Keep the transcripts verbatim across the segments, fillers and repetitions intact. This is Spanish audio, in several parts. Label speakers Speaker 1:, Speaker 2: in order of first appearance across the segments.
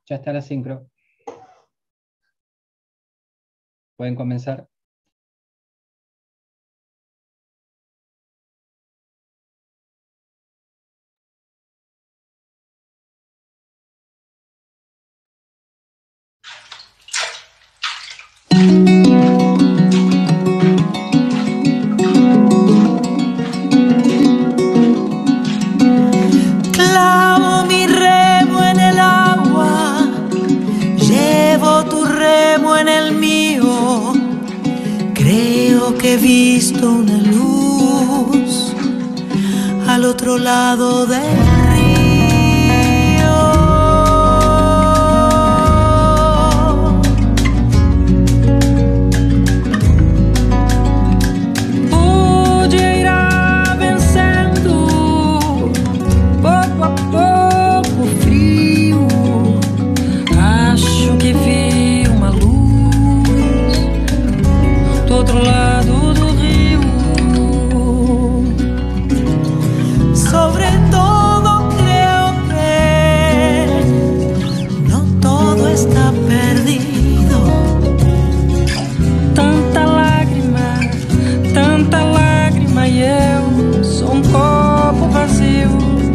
Speaker 1: Ya está la sincro. Pueden comenzar.
Speaker 2: Clavo mi remo en el agua, llevo tu remo en el mío. Creo que he visto una luz al otro lado del río. Pude irá vencendo pouco a pouco o frio. Acho que vi uma luz do outro lado do rio. Sobre todo creo que no todo está perdido. Tanta lágrima, tanta lágrima e eu sou um copo vazio.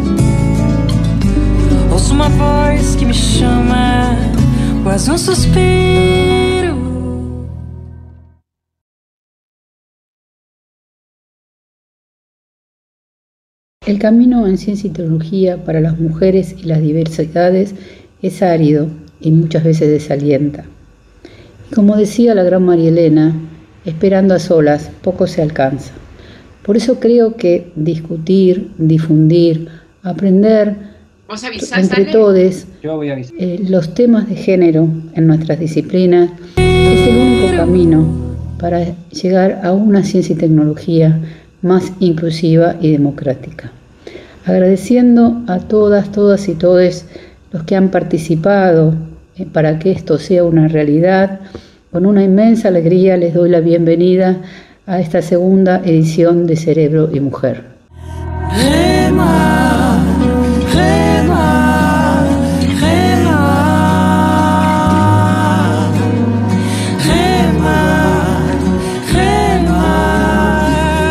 Speaker 2: Ouço uma voz que me chama, quase um suspiro.
Speaker 3: El camino en ciencia y tecnología para las mujeres y las diversidades es árido y muchas veces desalienta. Y como decía la gran María Elena, esperando a solas poco se alcanza. Por eso creo que discutir, difundir, aprender
Speaker 4: ¿Vos avisás,
Speaker 3: entre
Speaker 4: Ale?
Speaker 3: todos
Speaker 1: Yo voy a avisar.
Speaker 3: eh, los temas de género en nuestras disciplinas es el único camino para llegar a una ciencia y tecnología más inclusiva y democrática. Agradeciendo a todas, todas y todos los que han participado eh, para que esto sea una realidad, con una inmensa alegría les doy la bienvenida a esta segunda edición de Cerebro y Mujer.
Speaker 2: Rema, rema, rema, rema, rema,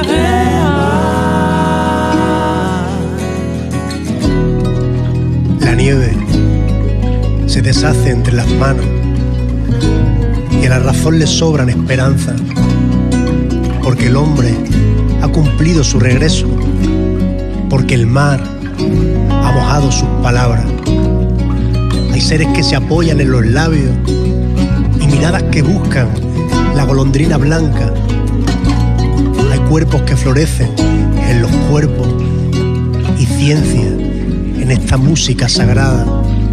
Speaker 2: rema.
Speaker 5: La nieve se deshace entre las manos y a la razón le sobran esperanzas, porque el hombre ha cumplido su regreso, porque el mar ha mojado sus palabras. Hay seres que se apoyan en los labios y miradas que buscan la golondrina blanca. Hay cuerpos que florecen en los cuerpos y ciencia en esta música sagrada.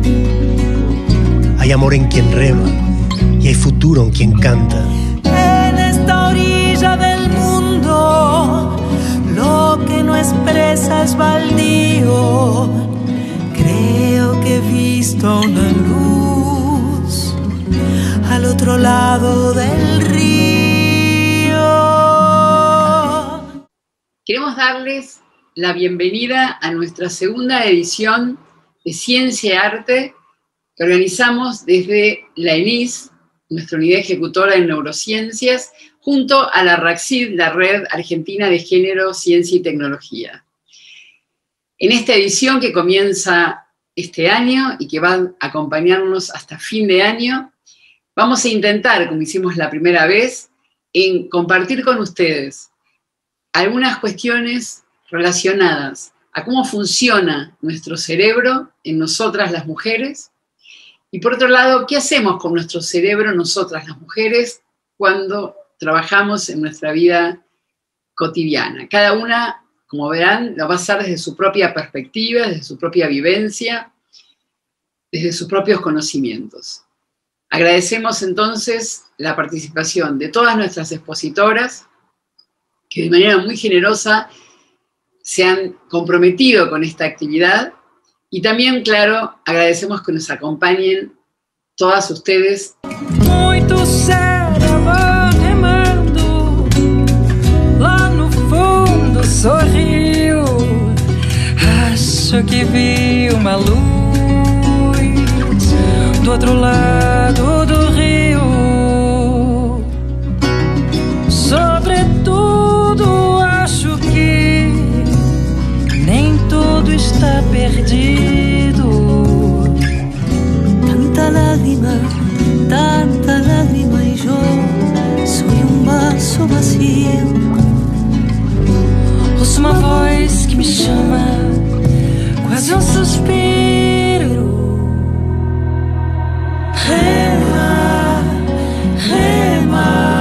Speaker 5: Hay amor en quien rema y hay futuro en quien canta.
Speaker 2: En esta orilla del mundo, lo que no expresa es baldío. Creo que he visto una luz al otro lado del río.
Speaker 4: Queremos darles la bienvenida a nuestra segunda edición de Ciencia y Arte que organizamos desde la E N I S, nuestra unidad ejecutora en neurociencias, junto a la RACCID, la Red Argentina de Género, Ciencia y Tecnología. En esta edición que comienza este año y que va a acompañarnos hasta fin de año, vamos a intentar, como hicimos la primera vez, en compartir con ustedes algunas cuestiones relacionadas a cómo funciona nuestro cerebro en nosotras las mujeres, y por otro lado, ¿qué hacemos con nuestro cerebro nosotras las mujeres cuando trabajamos en nuestra vida cotidiana? Cada una, como verán, lo va a hacer desde su propia perspectiva, desde su propia vivencia, desde sus propios conocimientos. Agradecemos entonces la participación de todas nuestras expositoras, que de manera muy generosa se han comprometido con esta actividad. Y también, claro, agradecemos que nos acompañen todas ustedes.
Speaker 2: Muito cérebro remando, lá no fundo sorriu. Acho que vi uma luz do outro lado do rio. Sobretudo, acho que nem tudo está perdido.
Speaker 6: Tanta lágrima, tanta lágrima y yo soy un vaso vacío.
Speaker 2: Ouço uma voz que me chama, quase um suspiro. Rema, rema.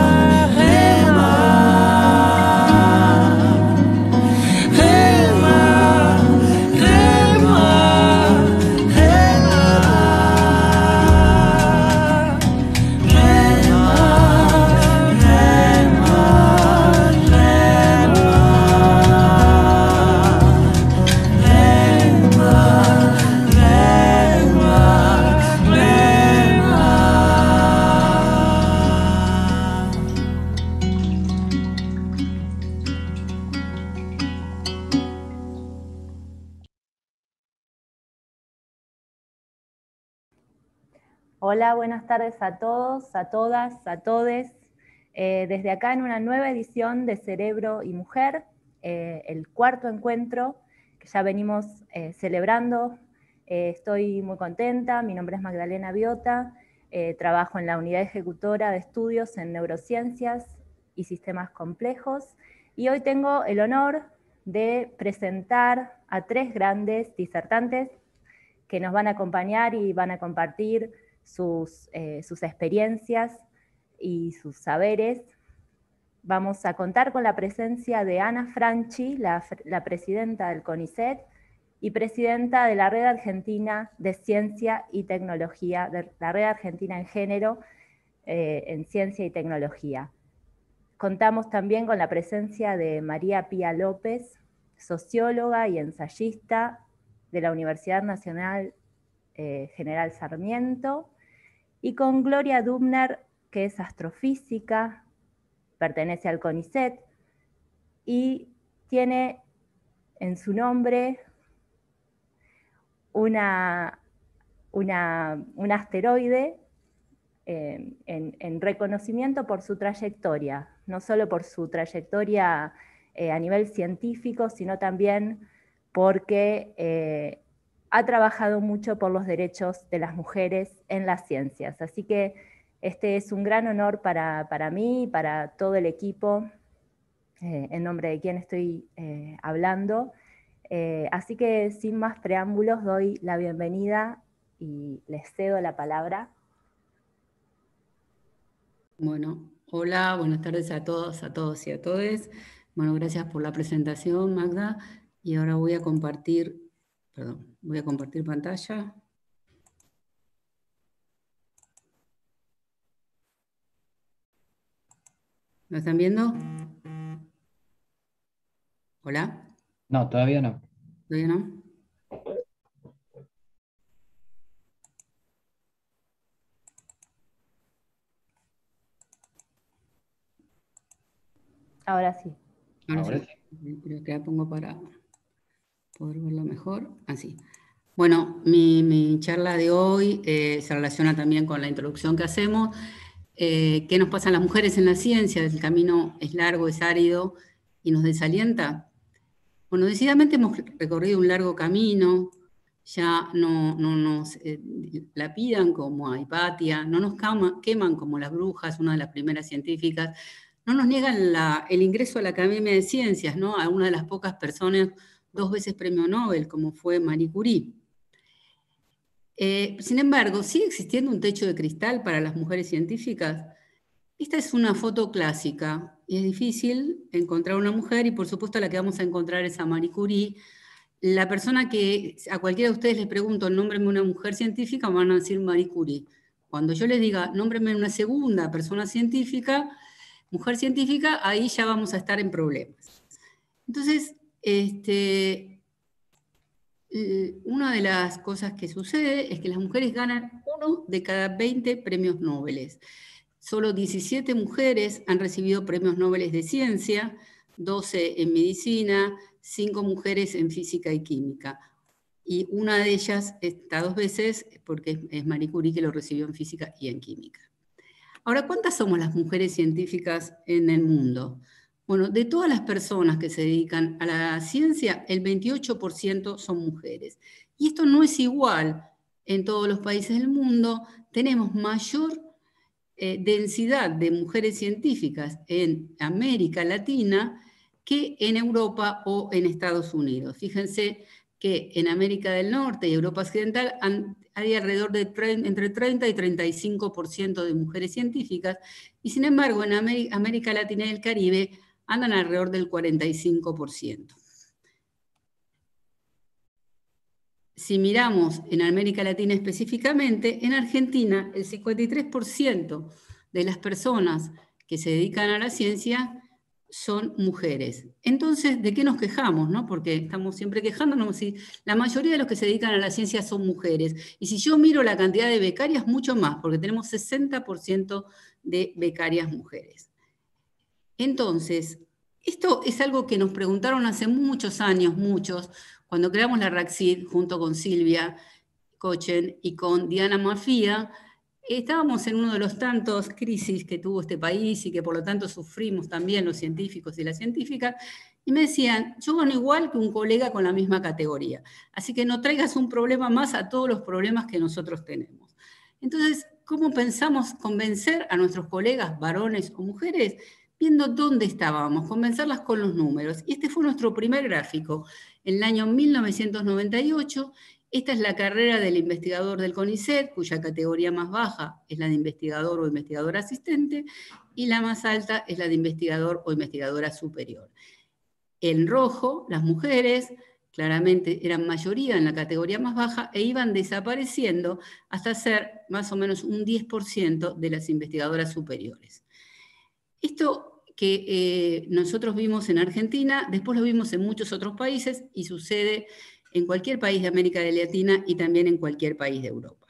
Speaker 7: Hola, buenas tardes a todos, a todas, a todes. Eh, desde acá en una nueva edición de Cerebro y Mujer, eh, el cuarto encuentro que ya venimos eh, celebrando. Eh, estoy muy contenta, mi nombre es Magdalena Biota, eh, trabajo en la Unidad Ejecutora de Estudios en Neurociencias y Sistemas Complejos, y hoy tengo el honor de presentar a tres grandes disertantes que nos van a acompañar y van a compartir sus, eh, sus experiencias y sus saberes. Vamos a contar con la presencia de Ana Franchi, la, la presidenta del CONICET y presidenta de la Red Argentina de Ciencia y Tecnología, de la Red Argentina en Género eh, en Ciencia y Tecnología. Contamos también con la presencia de María Pía López, socióloga y ensayista de la Universidad Nacional eh, General Sarmiento, y con Gloria Dubner, que es astrofísica, pertenece al CONICET, y tiene en su nombre una, una, un asteroide eh, en, en reconocimiento por su trayectoria, no solo por su trayectoria eh, a nivel científico, sino también porque eh, ha trabajado mucho por los derechos de las mujeres en las ciencias. Así que este es un gran honor para, para mí y para todo el equipo, eh, en nombre de quien estoy eh, hablando. Eh, así que sin más preámbulos doy la bienvenida y les cedo la palabra.
Speaker 8: Bueno, hola, buenas tardes a todos, a todos y a todes. Bueno, gracias por la presentación, Magda. Y ahora voy a compartir, perdón, voy a compartir pantalla. ¿Lo están viendo? ¿Hola?
Speaker 1: No, todavía no.
Speaker 8: ¿Todavía no?
Speaker 7: Ahora sí.
Speaker 8: Ahora,
Speaker 1: Ahora
Speaker 8: sí.
Speaker 1: sí.
Speaker 8: Creo que la pongo para poder verlo mejor. Así. Bueno, mi, mi charla de hoy eh, se relaciona también con la introducción que hacemos. Eh, ¿Qué nos pasa a las mujeres en la ciencia? El camino es largo, es árido y nos desalienta. Bueno, decididamente hemos recorrido un largo camino, ya no, no nos eh, lapidan como a Hipatia, no nos quema, queman como las brujas, una de las primeras científicas, no nos niegan la, el ingreso a la Academia de Ciencias, ¿no? A una de las pocas personas dos veces premio Nobel, como fue Marie Curie. Eh, sin embargo, ¿sigue existiendo un techo de cristal para las mujeres científicas? Esta es una foto clásica, y es difícil encontrar una mujer, y por supuesto la que vamos a encontrar es a Marie Curie. La persona que a cualquiera de ustedes les pregunto, nómbreme una mujer científica, van a decir Marie Curie. Cuando yo les diga, nómbreme una segunda persona científica, mujer científica, ahí ya vamos a estar en problemas. Entonces, este, una de las cosas que sucede es que las mujeres ganan uno de cada veinte premios Nobel. Solo diecisiete mujeres han recibido premios Nobel de Ciencia, doce en Medicina, cinco mujeres en Física y Química. y una de ellas está dos veces porque es Marie Curie, que lo recibió en física y en química. Ahora, ¿cuántas somos las mujeres científicas en el mundo? Bueno, de todas las personas que se dedican a la ciencia, el veintiocho por ciento son mujeres. Y esto no es igual en todos los países del mundo. Tenemos mayor eh, densidad de mujeres científicas en América Latina que en Europa o en Estados Unidos. Fíjense que en América del Norte y Europa Occidental han, hay alrededor de entre treinta y treinta y cinco por ciento de mujeres científicas, y sin embargo en América, América Latina y el Caribe andan alrededor del cuarenta y cinco por ciento. Si miramos en América Latina específicamente, en Argentina el cincuenta y tres por ciento de las personas que se dedican a la ciencia son mujeres. Entonces, ¿de qué nos quejamos? ¿No? Porque estamos siempre quejándonos si la mayoría de los que se dedican a la ciencia son mujeres. Y si yo miro la cantidad de becarias, mucho más, porque tenemos sesenta por ciento de becarias mujeres. Entonces, esto es algo que nos preguntaron hace muchos años, muchos, cuando creamos la RACCID junto con Silvia Cochen y con Diana Mafía. Estábamos en uno de los tantos crisis que tuvo este país y que por lo tanto sufrimos también los científicos y las científicas, y me decían, yo gano igual que un colega con la misma categoría, así que no traigas un problema más a todos los problemas que nosotros tenemos. Entonces, ¿cómo pensamos convencer a nuestros colegas, varones o mujeres? Viendo dónde estábamos, convencerlas con los números. Y este fue nuestro primer gráfico, en el año mil novecientos noventa y ocho. Esta es la carrera del investigador del CONICET, cuya categoría más baja es la de investigador o investigadora asistente, y la más alta es la de investigador o investigadora superior. En rojo, las mujeres claramente eran mayoría en la categoría más baja e iban desapareciendo hasta ser más o menos un diez por ciento de las investigadoras superiores. Esto que eh, nosotros vimos en Argentina, después lo vimos en muchos otros países y sucede en cualquier país de América Latina y también en cualquier país de Europa.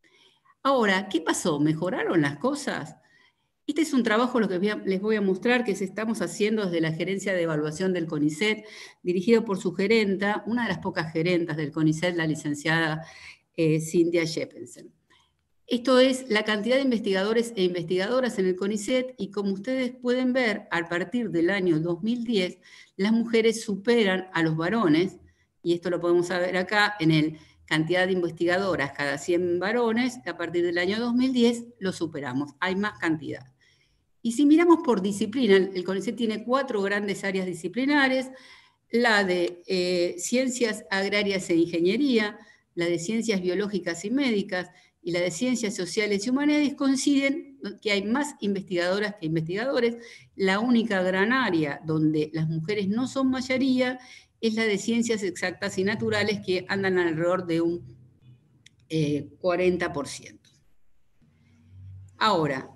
Speaker 8: Ahora, ¿qué pasó? ¿Mejoraron las cosas? Este es un trabajo lo que les voy a mostrar que estamos haciendo desde la Gerencia de Evaluación del CONICET, dirigido por su gerenta, una de las pocas gerentas del CONICET, la licenciada eh, Cynthia Jeppensen. Esto es la cantidad de investigadores e investigadoras en el CONICET, y como ustedes pueden ver, a partir del año dos mil diez, las mujeres superan a los varones, y esto lo podemos ver acá en el cantidad de investigadoras cada cien varones, a partir del año dos mil diez lo superamos, hay más cantidad. Y si miramos por disciplina, el CONICET tiene cuatro grandes áreas disciplinares, la de eh, ciencias agrarias e ingeniería, la de ciencias biológicas y médicas, y la de ciencias sociales y humanidades. Coinciden que hay más investigadoras que investigadores. La única gran área donde las mujeres no son mayoría es la de ciencias exactas y naturales, que andan alrededor de un eh, cuarenta por ciento. Ahora,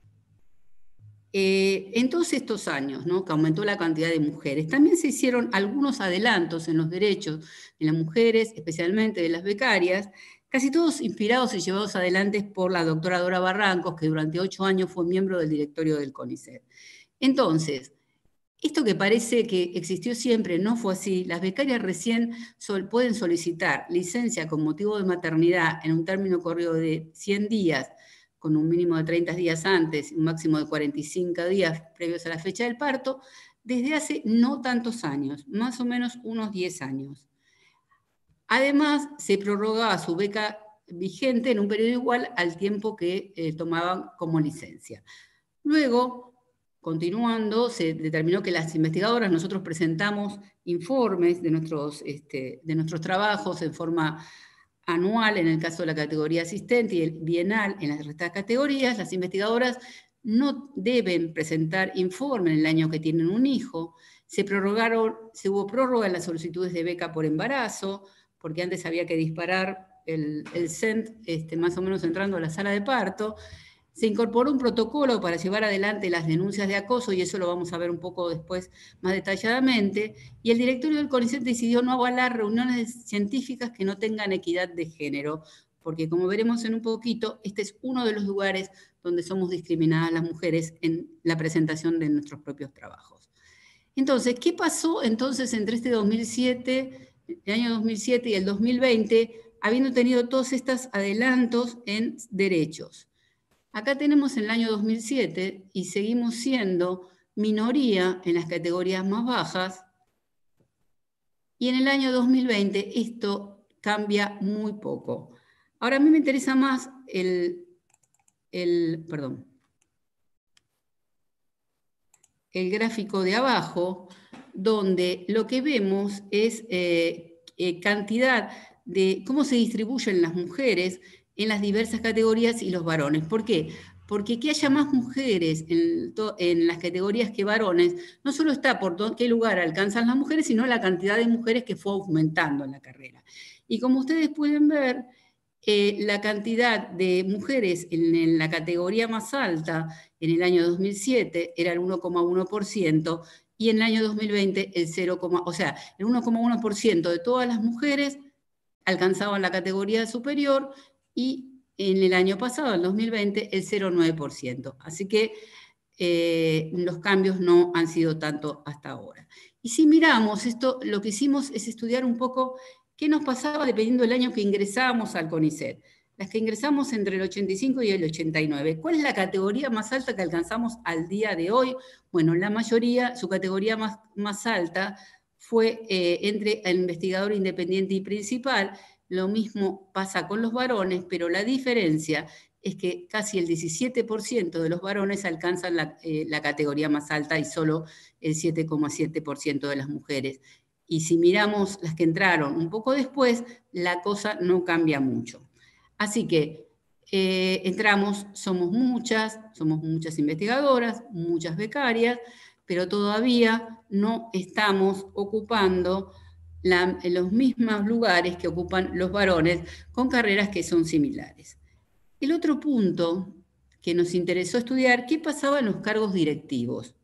Speaker 8: eh, en todos estos años, ¿no?, que aumentó la cantidad de mujeres, también se hicieron algunos adelantos en los derechos de las mujeres, especialmente de las becarias, casi todos inspirados y llevados adelante por la doctora Dora Barrancos, que durante ocho años fue miembro del directorio del CONICET. Entonces, esto que parece que existió siempre no fue así. Las becarias recién sol, pueden solicitar licencia con motivo de maternidad en un término corrido de cien días, con un mínimo de treinta días antes y un máximo de cuarenta y cinco días previos a la fecha del parto, desde hace no tantos años, más o menos unos diez años. Además, se prorrogaba su beca vigente en un periodo igual al tiempo que eh, tomaban como licencia. Luego, continuando, se determinó que las investigadoras, nosotros presentamos informes de nuestros, este, de nuestros trabajos en forma anual, en el caso de la categoría asistente, y el bienal en las restas categorías. Las investigadoras no deben presentar informe en el año que tienen un hijo. Se prorrogaron, se hubo prórroga en las solicitudes de beca por embarazo, porque antes había que disparar el, el C E N T este, más o menos entrando a la sala de parto. Se incorporó un protocolo para llevar adelante las denuncias de acoso, y eso lo vamos a ver un poco después más detalladamente, y el directorio del CONICET decidió no avalar reuniones científicas que no tengan equidad de género, porque como veremos en un poquito, este es uno de los lugares donde somos discriminadas las mujeres en la presentación de nuestros propios trabajos. Entonces, ¿qué pasó entonces entre este dos mil siete el año dos mil siete y el dos mil veinte, habiendo tenido todos estos adelantos en derechos. Acá tenemos el año dos mil siete y seguimos siendo minoría en las categorías más bajas, y en el año dos mil veinte esto cambia muy poco. Ahora a mí me interesa más el, el, perdón, el gráfico de abajo, donde lo que vemos es eh, eh, cantidad de cómo se distribuyen las mujeres en las diversas categorías y los varones. ¿Por qué? Porque que haya más mujeres en, en las categorías que varones, no solo está por qué lugar alcanzan las mujeres, sino la cantidad de mujeres que fue aumentando en la carrera. Y como ustedes pueden ver, eh, la cantidad de mujeres en, en la categoría más alta en el año dos mil siete era el uno coma uno por ciento, y en el año dos mil veinte el cero, o sea, el uno coma uno por ciento de todas las mujeres alcanzaban la categoría superior, y en el año pasado, en dos mil veinte, el cero coma nueve por ciento. Así que eh, los cambios no han sido tanto hasta ahora. Y si miramos esto, lo que hicimos es estudiar un poco qué nos pasaba dependiendo del año que ingresábamos al CONICET. Las que ingresamos entre el ochenta y cinco y el ochenta y nueve. ¿Cuál es la categoría más alta que alcanzamos al día de hoy? Bueno, la mayoría, su categoría más, más alta fue eh, entre el investigador independiente y principal. Lo mismo pasa con los varones, pero la diferencia es que casi el diecisiete por ciento de los varones alcanzan la, eh, la categoría más alta y solo el siete coma siete por ciento de las mujeres. Y si miramos las que entraron un poco después, la cosa no cambia mucho. Así que eh, entramos, somos muchas, somos muchas investigadoras, muchas becarias, pero todavía no estamos ocupando la, los mismos lugares que ocupan los varones con carreras que son similares. El otro punto que nos interesó estudiar, ¿qué pasaba en los cargos directivos?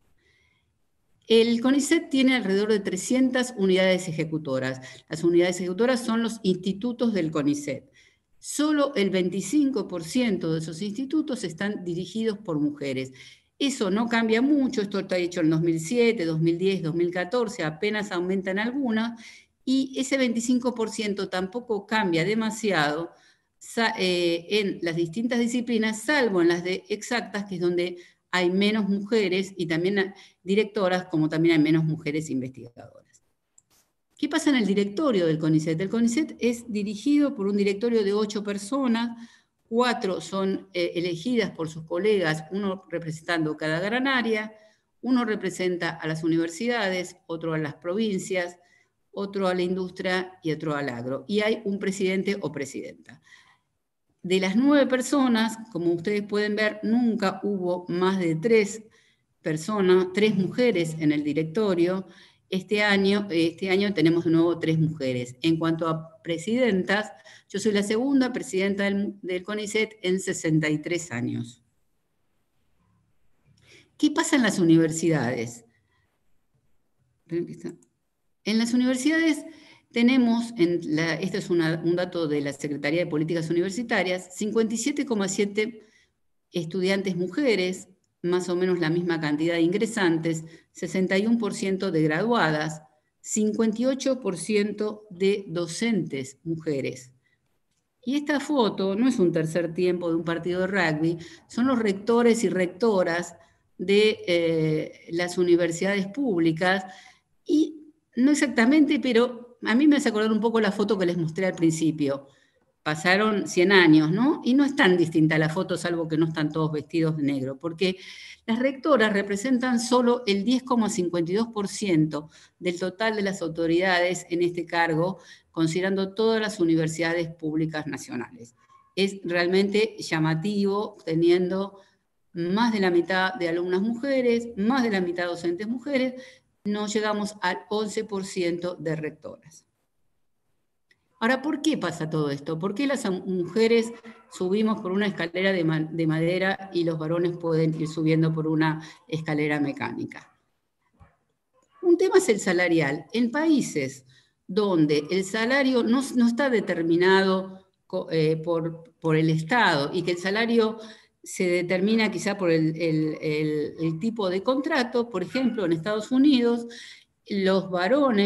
Speaker 8: El CONICET tiene alrededor de trescientas unidades ejecutoras. Las unidades ejecutoras son los institutos del CONICET. Solo el veinticinco por ciento de esos institutos están dirigidos por mujeres. Eso no cambia mucho, esto está hecho en dos mil siete, dos mil diez, dos mil catorce, apenas aumentan algunas, y ese veinticinco por ciento tampoco cambia demasiado eh, en las distintas disciplinas, salvo en las de exactas, que es donde hay menos mujeres, y también directoras, como también hay menos mujeres investigadoras. ¿Qué pasa en el directorio del CONICET? El CONICET es dirigido por un directorio de ocho personas, cuatro son eh, elegidas por sus colegas, uno representando cada gran área, uno representa a las universidades, otro a las provincias, otro a la industria y otro al agro. Y hay un presidente o presidenta. De las nueve personas, como ustedes pueden ver, nunca hubo más de tres personas, tres mujeres en el directorio. Este año, este año tenemos de nuevo tres mujeres. En cuanto a presidentas, yo soy la segunda presidenta del, del CONICET en sesenta y tres años. ¿Qué pasa en las universidades? En las universidades tenemos, en la, este es una, un dato de la Secretaría de Políticas Universitarias, cincuenta y siete coma siete estudiantes mujeres, más o menos la misma cantidad de ingresantes, sesenta y uno por ciento de graduadas, cincuenta y ocho por ciento de docentes mujeres. Y esta foto no es un tercer tiempo de un partido de rugby, son los rectores y rectoras de eh, las universidades públicas, y no exactamente, pero a mí me hace acordar un poco la foto que les mostré al principio. Pasaron cien años, ¿no? Y no es tan distinta la foto, salvo que no están todos vestidos de negro, porque las rectoras representan solo el diez coma cincuenta y dos por ciento del total de las autoridades en este cargo, considerando todas las universidades públicas nacionales. Es realmente llamativo, teniendo más de la mitad de alumnas mujeres, más de la mitad de docentes mujeres, no llegamos al once por ciento de rectoras. Ahora, ¿por qué pasa todo esto? ¿Por qué las mujeres subimos por una escalera de, ma de madera y los varones pueden ir subiendo por una escalera mecánica? Un tema es el salarial. En países donde el salario no, no está determinado eh, por, por el Estado y que el salario se determina quizá por el, el, el, el tipo de contrato, por ejemplo, en Estados Unidos, los varones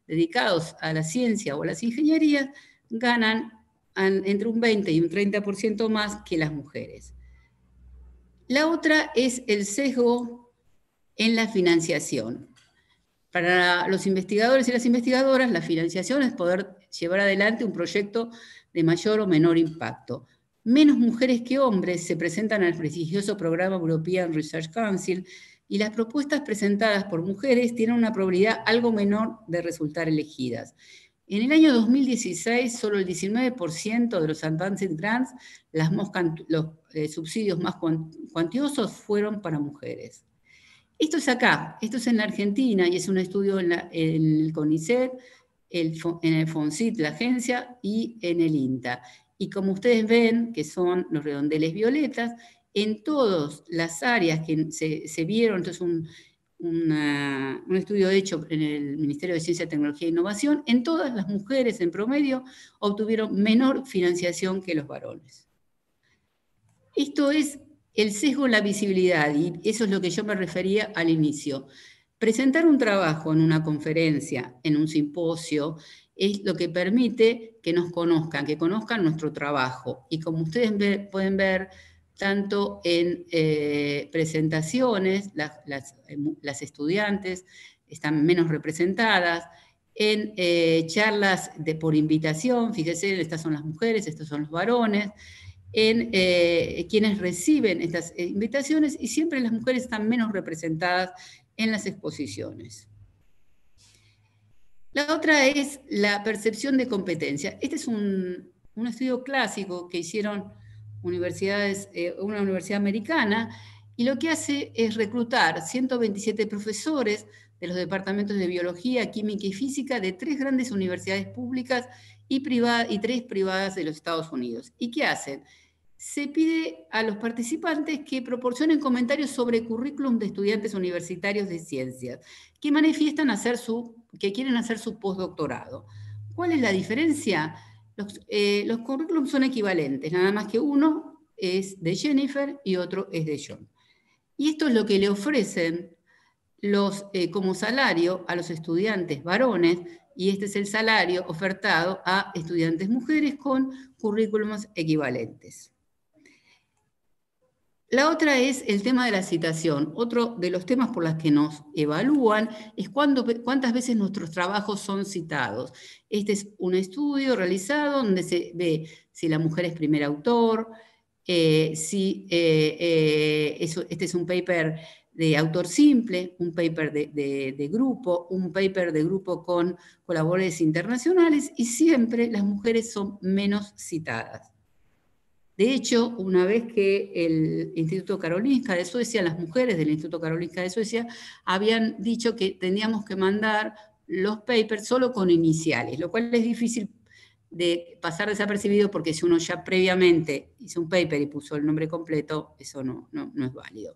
Speaker 8: dedicados a la ciencia o a las ingenierías ganan entre un veinte y un treinta por ciento más que las mujeres. La otra es el sesgo en la financiación. Para los investigadores y las investigadoras, la financiación es poder llevar adelante un proyecto de mayor o menor impacto. Menos mujeres que hombres se presentan al prestigioso programa European Research Council y las propuestas presentadas por mujeres tienen una probabilidad algo menor de resultar elegidas. En el año dos mil dieciséis, solo el diecinueve por ciento de los Advanced Grants, las, los eh, subsidios más cuantiosos, fueron para mujeres. Esto es acá, esto es en la Argentina, y es un estudio en, la, en el CONICET, el, en el FONCIT, la agencia, y en el INTA. Y como ustedes ven, que son los redondeles violetas, en todas las áreas que se, se vieron, entonces un, una, un estudio hecho en el Ministerio de Ciencia, Tecnología e Innovación, en todas las mujeres en promedio obtuvieron menor financiación que los varones. Esto es el sesgo en la visibilidad, y eso es lo que yo me refería al inicio. Presentar un trabajo en una conferencia, en un simposio, es lo que permite que nos conozcan, que conozcan nuestro trabajo. Y como ustedes ve, pueden ver, tanto en eh, presentaciones, las, las, las estudiantes están menos representadas, en eh, charlas de, por invitación, fíjense, estas son las mujeres, estos son los varones, en eh, quienes reciben estas invitaciones, y siempre las mujeres están menos representadas en las exposiciones. La otra es la percepción de competencia. Este es un, un estudio clásico que hicieron universidades, eh, una universidad americana, y lo que hace es reclutar ciento veintisiete profesores de los departamentos de Biología, Química y Física de tres grandes universidades públicas y, privadas, y tres privadas de los Estados Unidos. ¿Y qué hacen? Se pide a los participantes que proporcionen comentarios sobre currículum de estudiantes universitarios de ciencias que manifiestan hacer su, que quieren hacer su postdoctorado. ¿Cuál es la diferencia? Los, eh, los currículums son equivalentes, nada más que uno es de Jennifer y otro es de John. Y esto es lo que le ofrecen los, eh, como salario a los estudiantes varones, y este es el salario ofertado a estudiantes mujeres con currículums equivalentes. La otra es el tema de la citación. Otro de los temas por los que nos evalúan es cuándo, cuántas veces nuestros trabajos son citados. Este es un estudio realizado donde se ve si la mujer es primer autor, eh, si eh, eh, eso, este es un paper de autor simple, un paper de, de, de grupo, un paper de grupo con colaboradores internacionales, y siempre las mujeres son menos citadas. De hecho, una vez que el Instituto Karolinska de Suecia, las mujeres del Instituto Karolinska de Suecia, habían dicho que teníamos que mandar los papers solo con iniciales, lo cual es difícil de pasar desapercibido, porque si uno ya previamente hizo un paper y puso el nombre completo, eso no, no, no es válido.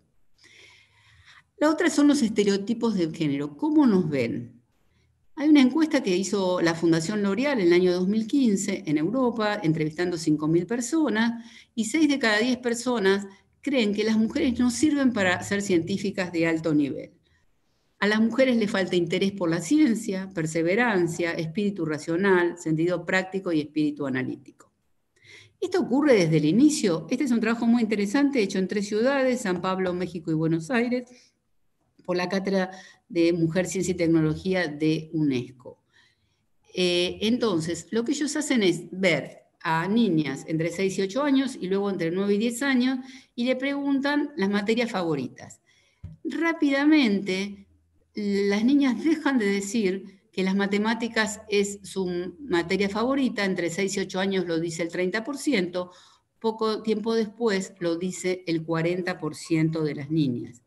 Speaker 8: La otra son los estereotipos de género. ¿Cómo nos ven? Hay una encuesta que hizo la Fundación L'Oréal en el año dos mil quince en Europa, entrevistando cinco mil personas, y seis de cada diez personas creen que las mujeres no sirven para ser científicas de alto nivel. A las mujeres les falta interés por la ciencia, perseverancia, espíritu racional, sentido práctico y espíritu analítico. Esto ocurre desde el inicio. Este es un trabajo muy interesante hecho en tres ciudades, San Pablo, México y Buenos Aires, por la Cátedra de Mujer, Ciencia y Tecnología de UNESCO. Eh, entonces, lo que ellos hacen es ver a niñas entre seis y ocho años y luego entre nueve y diez años, y le preguntan las materias favoritas. Rápidamente, las niñas dejan de decir que las matemáticas es su materia favorita, entre seis y ocho años lo dice el treinta por ciento, poco tiempo después lo dice el cuarenta por ciento de las niñas.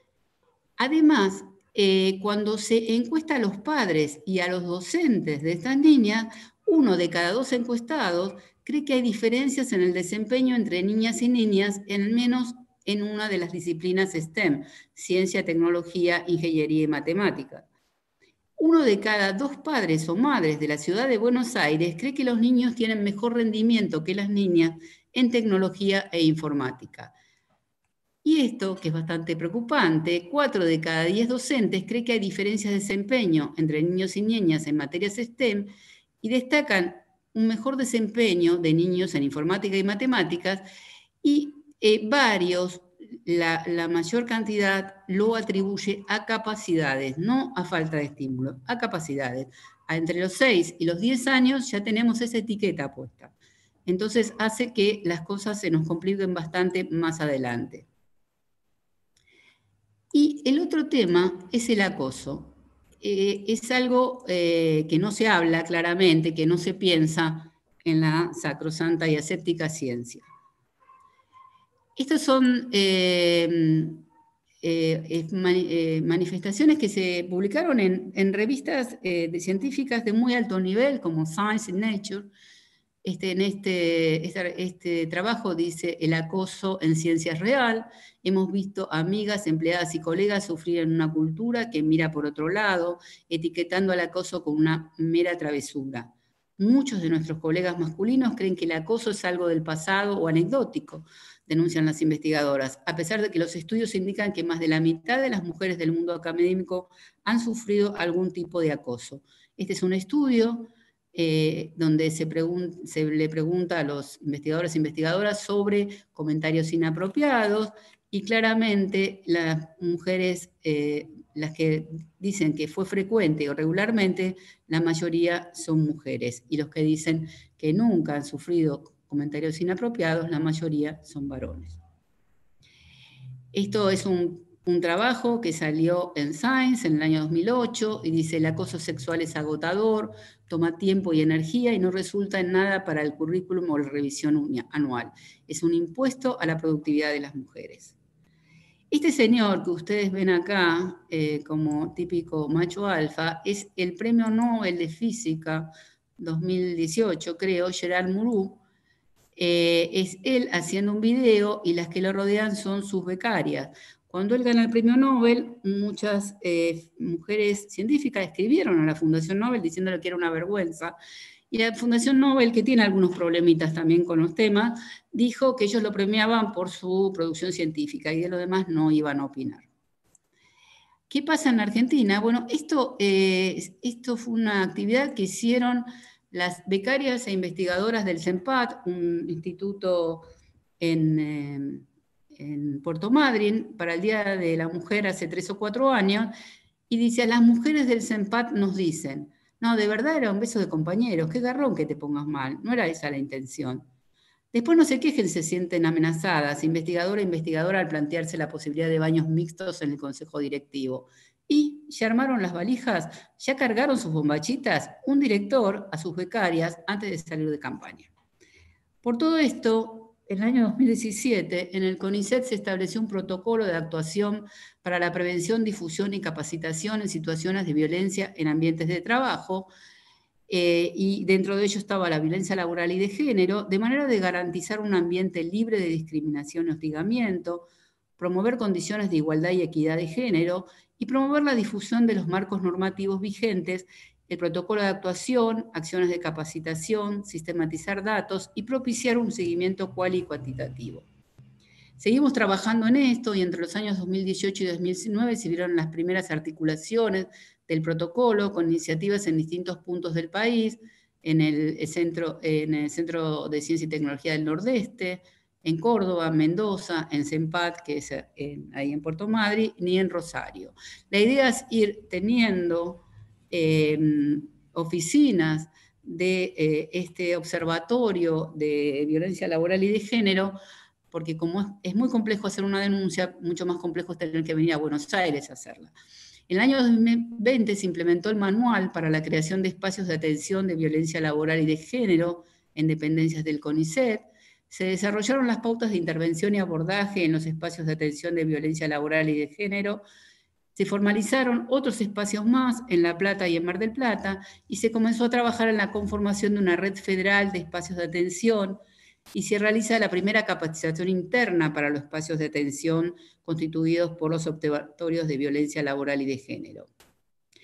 Speaker 8: Además, eh, cuando se encuesta a los padres y a los docentes de estas niñas, uno de cada dos encuestados cree que hay diferencias en el desempeño entre niñas y niñas, al menos en una de las disciplinas STEM, ciencia, tecnología, ingeniería y matemática. Uno de cada dos padres o madres de la ciudad de Buenos Aires cree que los niños tienen mejor rendimiento que las niñas en tecnología e informática. Y esto, que es bastante preocupante, cuatro de cada diez docentes cree que hay diferencias de desempeño entre niños y niñas en materias STEM y destacan un mejor desempeño de niños en informática y matemáticas, y eh, varios, la, la mayor cantidad lo atribuye a capacidades, no a falta de estímulo, a capacidades. Entre los seis y los diez años ya tenemos esa etiqueta puesta. Entonces hace que las cosas se nos compliquen bastante más adelante. Y el otro tema es el acoso. Eh, es algo eh, que no se habla claramente, que no se piensa en la sacrosanta y aséptica ciencia. Estas son eh, eh, mani eh, manifestaciones que se publicaron en, en revistas eh, de científicas de muy alto nivel, como Science and Nature. Este, en este, este, este trabajo dice: el acoso en ciencia es real. Hemos visto amigas, empleadas y colegas sufrir en una cultura que mira por otro lado, etiquetando al acoso como una mera travesura. Muchos de nuestros colegas masculinos creen que el acoso es algo del pasado o anecdótico, denuncian las investigadoras, a pesar de que los estudios indican que más de la mitad de las mujeres del mundo académico han sufrido algún tipo de acoso. Este es un estudio Eh, donde se, se le pregunta a los investigadores e investigadoras sobre comentarios inapropiados, y claramente las mujeres, eh, las que dicen que fue frecuente o regularmente, la mayoría son mujeres, y los que dicen que nunca han sufrido comentarios inapropiados, la mayoría son varones. Esto es un Un trabajo que salió en Science en el año dos mil ocho y dice: el acoso sexual es agotador, toma tiempo y energía y no resulta en nada para el currículum o la revisión anual. Es un impuesto a la productividad de las mujeres. Este señor que ustedes ven acá eh, como típico macho alfa es el premio Nobel de Física dos mil dieciocho, creo, Gerard Mourou. Eh, es él haciendo un video y las que lo rodean son sus becarias. Cuando él gana el premio Nobel, muchas eh, mujeres científicas escribieron a la Fundación Nobel diciéndole que era una vergüenza. Y la Fundación Nobel, que tiene algunos problemitas también con los temas, dijo que ellos lo premiaban por su producción científica y de lo demás no iban a opinar. ¿Qué pasa en Argentina? Bueno, esto, eh, esto fue una actividad que hicieron las becarias e investigadoras del CENPAT, un instituto en... Eh, en Puerto Madryn, para el Día de la Mujer hace tres o cuatro años, y dice: a las mujeres del CENPAT nos dicen, no, de verdad era un beso de compañeros, qué garrón que te pongas mal, no era esa la intención. Después no se quejen, se sienten amenazadas, investigadora e investigadora, al plantearse la posibilidad de baños mixtos en el consejo directivo. Y ya armaron las valijas, ya cargaron sus bombachitas, un director a sus becarias antes de salir de campaña. Por todo esto, en el año dos mil diecisiete, en el CONICET se estableció un protocolo de actuación para la prevención, difusión y capacitación en situaciones de violencia en ambientes de trabajo, eh, y dentro de ello estaba la violencia laboral y de género, de manera de garantizar un ambiente libre de discriminación y hostigamiento, promover condiciones de igualdad y equidad de género, y promover la difusión de los marcos normativos vigentes, el protocolo de actuación, acciones de capacitación, sistematizar datos y propiciar un seguimiento cual y cuantitativo. Seguimos trabajando en esto y entre los años dos mil dieciocho y dos mil diecinueve se vieron las primeras articulaciones del protocolo con iniciativas en distintos puntos del país, en el Centro, en el Centro de Ciencia y Tecnología del Nordeste, en Córdoba, Mendoza, en CENPAT, que es en, ahí en Puerto Madryn, ni en Rosario. La idea es ir teniendo Eh, oficinas de eh, este observatorio de violencia laboral y de género, porque como es, es muy complejo hacer una denuncia, mucho más complejo es tener que venir a Buenos Aires a hacerla. En el año dos mil veinte se implementó el manual para la creación de espacios de atención de violencia laboral y de género en dependencias del CONICET. Se desarrollaron las pautas de intervención y abordaje en los espacios de atención de violencia laboral y de género. Se formalizaron otros espacios más en La Plata y en Mar del Plata, y se comenzó a trabajar en la conformación de una red federal de espacios de atención, y se realiza la primera capacitación interna para los espacios de atención constituidos por los observatorios de violencia laboral y de género.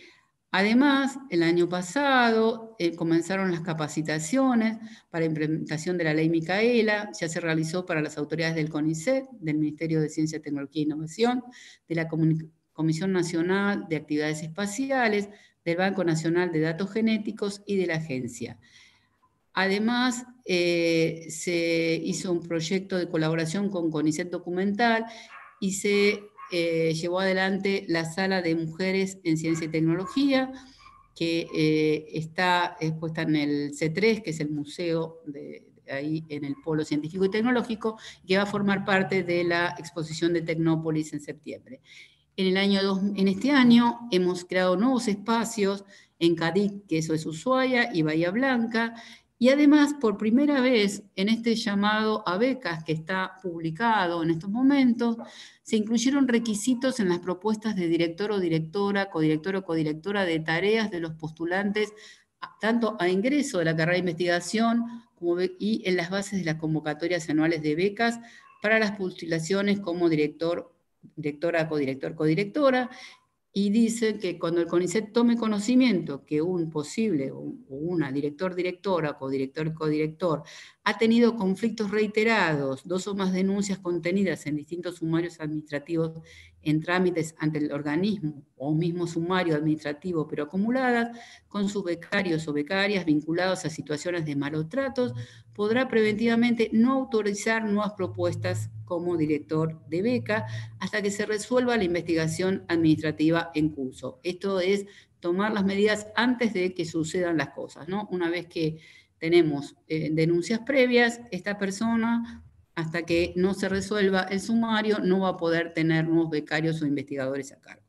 Speaker 8: Además, el año pasado eh, comenzaron las capacitaciones para implementación de la ley Micaela, ya se realizó para las autoridades del CONICET, del Ministerio de Ciencia, Tecnología e Innovación, de la Comisión Nacional de Actividades Espaciales, del Banco Nacional de Datos Genéticos y de la agencia. Además, eh, se hizo un proyecto de colaboración con CONICET Documental y se eh, llevó adelante la Sala de Mujeres en Ciencia y Tecnología, que eh, está expuesta en el C tres, que es el museo de, de ahí en el Polo Científico y Tecnológico, que va a formar parte de la exposición de Tecnópolis en septiembre. En, el año dos, en este año hemos creado nuevos espacios en Cadí, que eso es Ushuaia, y Bahía Blanca, y además, por primera vez, en este llamado a becas que está publicado en estos momentos, se incluyeron requisitos en las propuestas de director o directora, codirector o codirectora de tareas de los postulantes, tanto a ingreso de la carrera de investigación como y en las bases de las convocatorias anuales de becas para las postulaciones como director, directora, codirector, codirectora. Y dice que cuando el CONICET tome conocimiento que un posible o una director, directora, codirector, codirector ha tenido conflictos reiterados, dos o más denuncias contenidas en distintos sumarios administrativos en trámites ante el organismo o mismo sumario administrativo pero acumuladas con sus becarios o becarias vinculados a situaciones de malos tratos, podrá preventivamente no autorizar nuevas propuestas como director de beca hasta que se resuelva la investigación administrativa en curso. Esto es tomar las medidas antes de que sucedan las cosas, ¿no? Una vez que tenemos eh, denuncias previas, esta persona, hasta que no se resuelva el sumario, no va a poder tener nuevos becarios o investigadores a cargo.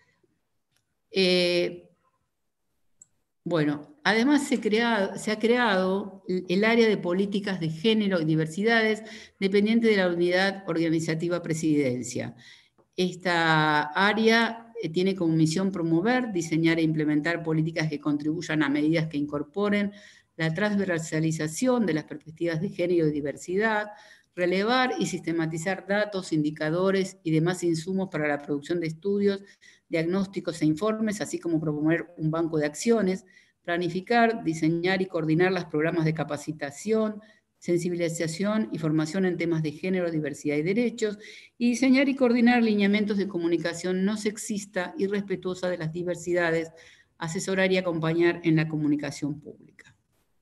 Speaker 8: Eh, Bueno, además se, crea, se ha creado el área de políticas de género y diversidades dependiente de la unidad organizativa presidencia. Esta área tiene como misión promover, diseñar e implementar políticas que contribuyan a medidas que incorporen la transversalización de las perspectivas de género y diversidad, relevar y sistematizar datos, indicadores y demás insumos para la producción de estudios, diagnósticos e informes, así como promover un banco de acciones, planificar, diseñar y coordinar los programas de capacitación, sensibilización y formación en temas de género, diversidad y derechos, y diseñar y coordinar lineamientos de comunicación no sexista y respetuosa de las diversidades, asesorar y acompañar en la comunicación pública.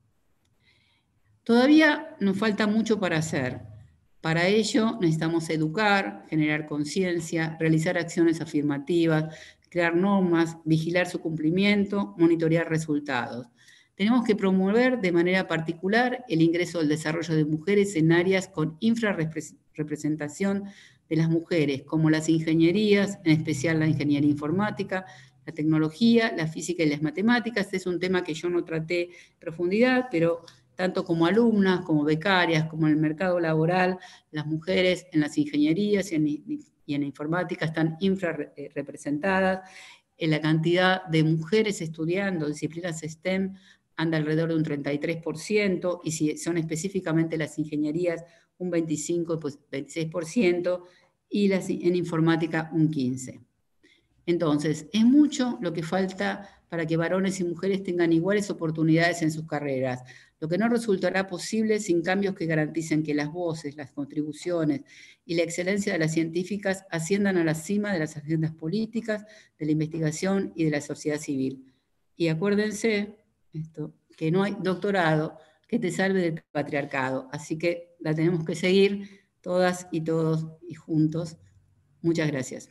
Speaker 8: Todavía nos falta mucho para hacer. Para ello necesitamos educar, generar conciencia, realizar acciones afirmativas, crear normas, vigilar su cumplimiento, monitorear resultados. Tenemos que promover de manera particular el ingreso del desarrollo de mujeres en áreas con infrarrepresentación de las mujeres, como las ingenierías, en especial la ingeniería informática, la tecnología, la física y las matemáticas. Este es un tema que yo no traté en profundidad, pero tanto como alumnas, como becarias, como en el mercado laboral, las mujeres en las ingenierías y en, y en la informática están infrarrepresentadas. En la cantidad de mujeres estudiando disciplinas STEM anda alrededor de un treinta y tres por ciento, y si son específicamente las ingenierías, un veinticinco, pues veintiséis por ciento, y las, en informática un quince por ciento. Entonces, es mucho lo que falta para que varones y mujeres tengan iguales oportunidades en sus carreras, lo que no resultará posible sin cambios que garanticen que las voces, las contribuciones y la excelencia de las científicas asciendan a la cima de las agendas políticas, de la investigación y de la sociedad civil. Y acuérdense esto, que no hay doctorado que te salve del patriarcado, así que la tenemos que seguir todas y todos y juntos. Muchas gracias.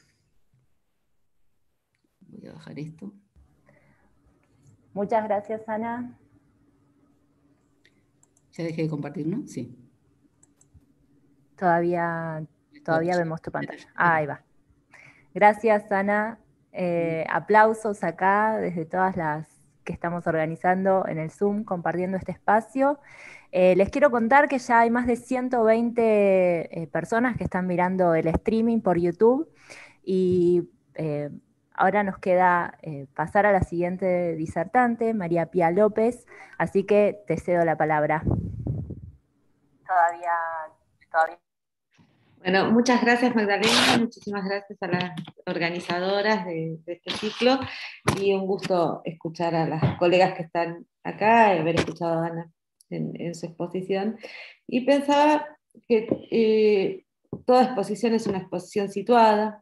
Speaker 8: Voy a bajar esto.
Speaker 7: Muchas gracias, Ana.
Speaker 8: Ya dejé de compartir, ¿no? Sí.
Speaker 7: Todavía, todavía vemos tu pantalla. Ah, ahí va. Gracias, Ana. Eh, aplausos acá desde todas las que estamos organizando en el Zoom, compartiendo este espacio. Eh, les quiero contar que ya hay más de ciento veinte eh, personas que están mirando el streaming por YouTube y eh, ahora nos queda eh, pasar a la siguiente disertante, María Pía López, así que te cedo la palabra.
Speaker 9: Todavía, todavía. Bueno, muchas gracias Magdalena, muchísimas gracias a las organizadoras de, de este ciclo y un gusto escuchar a las colegas que están acá y haber escuchado a Ana en, en su exposición. Y pensaba que eh, toda exposición es una exposición situada,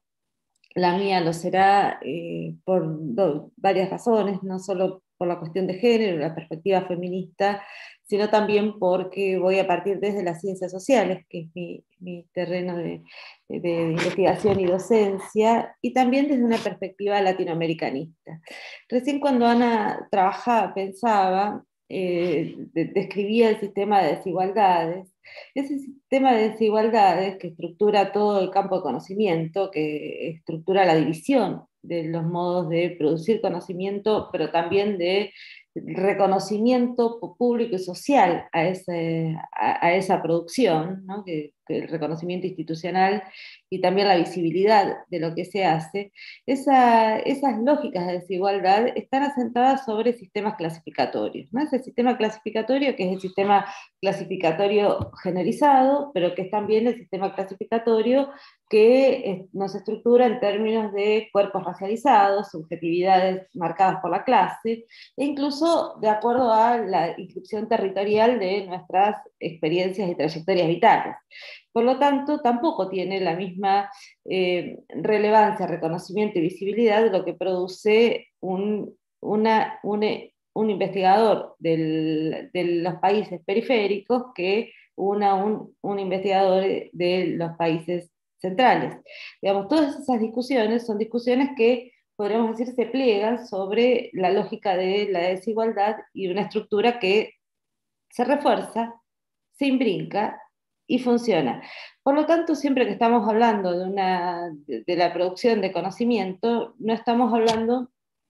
Speaker 9: la mía lo será eh, por do, varias razones, no solo por la cuestión de género, la perspectiva feminista, sino también porque voy a partir desde las ciencias sociales, que es mi, mi terreno de, de, de investigación y docencia, y también desde una perspectiva latinoamericanista. Recién cuando Ana trabajaba, pensaba, eh, de, describía el sistema de desigualdades, ese sistema de desigualdades que estructura todo el campo de conocimiento, que estructura la división de los modos de producir conocimiento, pero también de reconocimiento público y social a, ese, a, a esa producción, ¿no? que, que el reconocimiento institucional y también la visibilidad de lo que se hace, esa, esas lógicas de desigualdad están asentadas sobre sistemas clasificatorios, ¿no? Ese sistema clasificatorio que es el sistema clasificatorio generalizado, pero que es también el sistema clasificatorio que nos estructura en términos de cuerpos racializados, subjetividades marcadas por la clase, e incluso de acuerdo a la inscripción territorial de nuestras experiencias y trayectorias vitales. Por lo tanto, tampoco tiene la misma eh, relevancia, reconocimiento y visibilidad de lo que produce un, una, un, un investigador del, de los países periféricos que una, un, un investigador de los países centrales. Digamos, todas esas discusiones son discusiones que, podríamos decir, se pliegan sobre la lógica de la desigualdad y una estructura que se refuerza, se imbrinca y funciona. Por lo tanto, siempre que estamos hablando de, una, de, de la producción de conocimiento, no estamos hablando,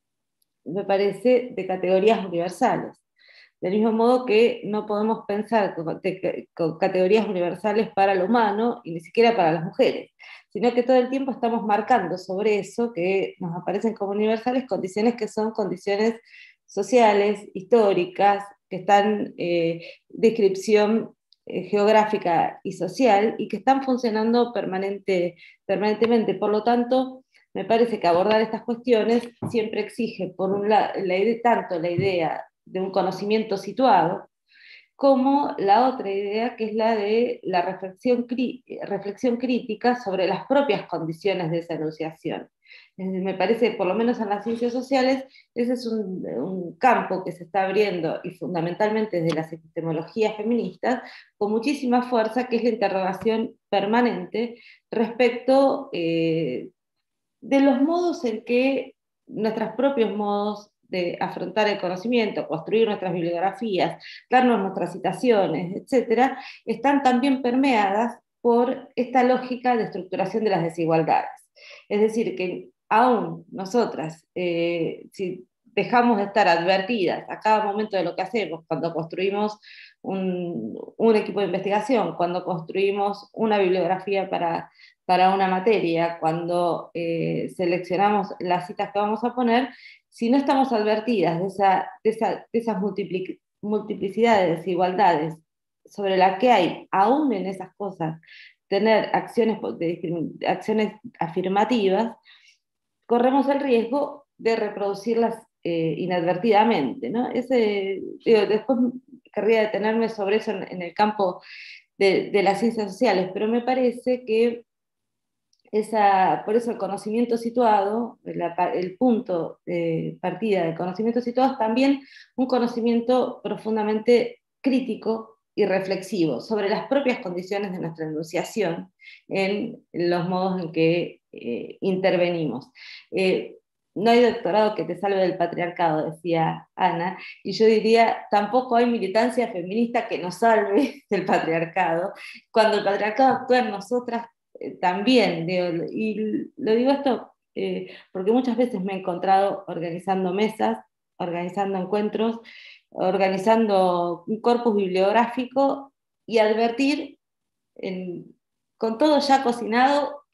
Speaker 9: me parece, de categorías universales. Del mismo modo que no podemos pensar con, con categorías universales para lo humano y ni siquiera para las mujeres, sino que todo el tiempo estamos marcando sobre eso que nos aparecen como universales condiciones que son condiciones sociales, históricas, que están eh, descripción eh, geográfica y social y que están funcionando permanente, permanentemente. Por lo tanto, me parece que abordar estas cuestiones siempre exige, por un lado, la idea, tanto la idea de un conocimiento situado, como la otra idea que es la de la reflexión, reflexión crítica sobre las propias condiciones de esa enunciación. Me parece, por lo menos en las ciencias sociales, ese es un, un campo que se está abriendo, y fundamentalmente desde las epistemologías feministas, con muchísima fuerza, que es la interrogación permanente respecto eh, de los modos en que nuestros propios modos de afrontar el conocimiento, construir nuestras bibliografías, darnos nuestras citaciones, etcétera, están también permeadas por esta lógica de estructuración de las desigualdades. Es decir, que aún nosotras, eh, si dejamos de estar advertidas a cada momento de lo que hacemos, cuando construimos un, un equipo de investigación, cuando construimos una bibliografía para, para una materia, cuando eh, seleccionamos las citas que vamos a poner, si no estamos advertidas de, esa, de, esa, de esas multipli multiplicidades de desigualdades sobre las que hay, aún en esas cosas, tener acciones, de, acciones afirmativas, corremos el riesgo de reproducirlas eh, inadvertidamente, ¿no? Ese, digo, después querría detenerme sobre eso en, en el campo de, de las ciencias sociales, pero me parece que esa, por eso el conocimiento situado, la, el punto de partida del conocimiento situado es también un conocimiento profundamente crítico y reflexivo sobre las propias condiciones de nuestra enunciación en los modos en que eh, intervenimos. Eh, no hay doctorado que te salve del patriarcado, decía Ana, y yo diría, tampoco hay militancia feminista que nos salve del patriarcado, cuando el patriarcado actúa en nosotras eh, también, digo, y lo digo esto eh, porque muchas veces me he encontrado organizando mesas, organizando encuentros, organizando un corpus bibliográfico y advertir en, con todo ya cocinado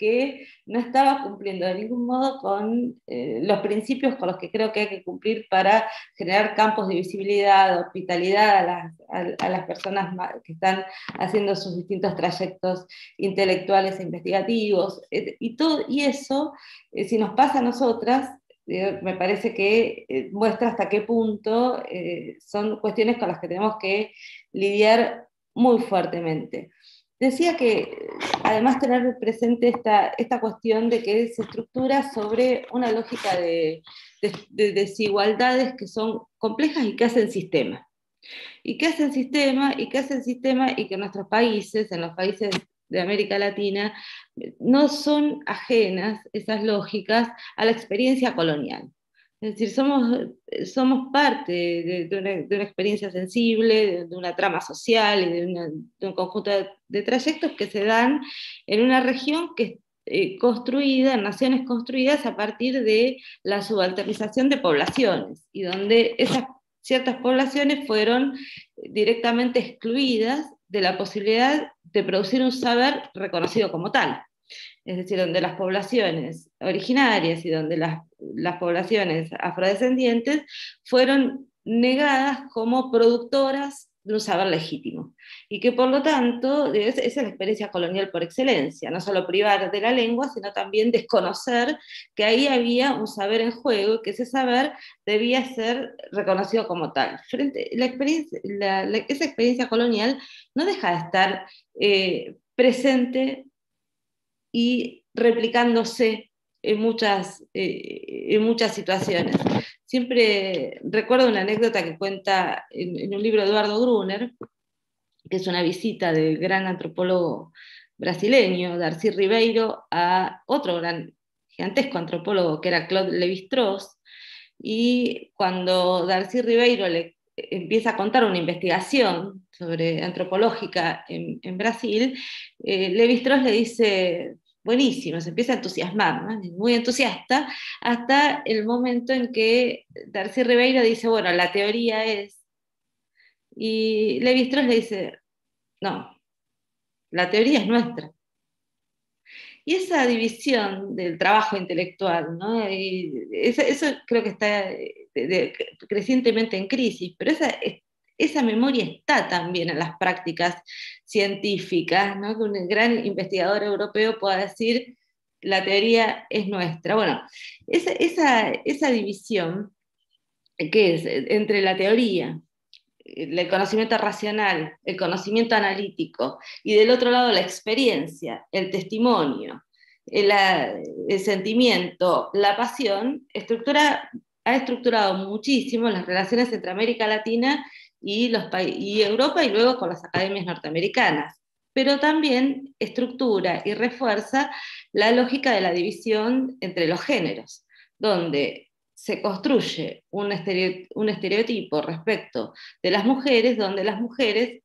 Speaker 9: que no estaba cumpliendo de ningún modo con eh, los principios con los que creo que hay que cumplir para generar campos de visibilidad, de hospitalidad a las, a, a las personas que están haciendo sus distintos trayectos intelectuales e investigativos, eh, y, todo, y eso, eh, si nos pasa a nosotras, eh, me parece que eh, muestra hasta qué punto eh, son cuestiones con las que tenemos que lidiar muy fuertemente. Decía que además tener presente esta, esta cuestión de que se estructura sobre una lógica de, de, de desigualdades que son complejas y que hacen sistema. Y que hacen sistema, y que hacen sistema, y que en nuestros países, en los países de América Latina, no son ajenas esas lógicas a la experiencia colonial. Es decir, somos, somos parte de, de, una, de una experiencia sensible, de, de una trama social y de, una, de un conjunto de, de trayectos que se dan en una región que es eh, construida, en naciones construidas a partir de la subalternización de poblaciones, y donde esas ciertas poblaciones fueron directamente excluidas de la posibilidad de producir un saber reconocido como tal. Es decir, donde las poblaciones originarias y donde las, las poblaciones afrodescendientes fueron negadas como productoras de un saber legítimo. Y que por lo tanto, esa es la experiencia colonial por excelencia, no solo privar de la lengua, sino también desconocer que ahí había un saber en juego y que ese saber debía ser reconocido como tal. Frente, la experiencia, la, la, esa experiencia colonial no deja de estar eh, presente y replicándose en muchas, eh, en muchas situaciones. Siempre recuerdo una anécdota que cuenta en, en un libro de Eduardo Gruner, que es una visita del gran antropólogo brasileño, Darcy Ribeiro, a otro gran, gigantesco antropólogo que era Claude Lévi-Strauss, y cuando Darcy Ribeiro le empieza a contar una investigación sobre antropológica en, en Brasil, eh, Lévi-Strauss le dice, buenísimo, se empieza a entusiasmar, ¿no? Muy entusiasta, hasta el momento en que Darcy Ribeiro dice, bueno, la teoría es, y Lévi-Strauss le dice, no, la teoría es nuestra. Y esa división del trabajo intelectual, ¿no? Y eso, eso creo que está de, de, crecientemente en crisis, pero esa, esa memoria está también en las prácticas científicas, ¿no? Que un gran investigador europeo pueda decir, la teoría es nuestra. Bueno, esa, esa, esa división, que es entre la teoría, el conocimiento racional, el conocimiento analítico, y del otro lado la experiencia, el testimonio, el, el sentimiento, la pasión, estructura, ha estructurado muchísimo las relaciones entre América Latina y, los y Europa, y luego con las academias norteamericanas, pero también estructura y refuerza la lógica de la división entre los géneros, donde se construye un, estereo, un estereotipo respecto de las mujeres, donde las mujeres,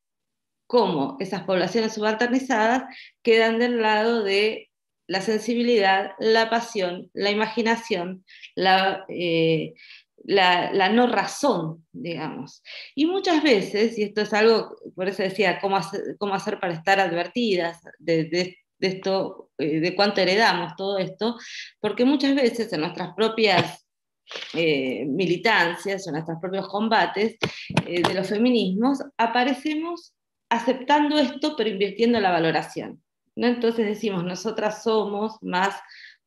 Speaker 9: como esas poblaciones subalternizadas, quedan del lado de la sensibilidad, la pasión, la imaginación, la, eh, la, la no razón, digamos. Y muchas veces, y esto es algo, por eso decía, cómo hacer, cómo hacer para estar advertidas de, de, de esto, de cuánto heredamos todo esto, porque muchas veces en nuestras propias Eh, militancias o nuestros propios combates eh, de los feminismos, aparecemos aceptando esto pero invirtiendo la valoración, ¿no? Entonces decimos, nosotras somos más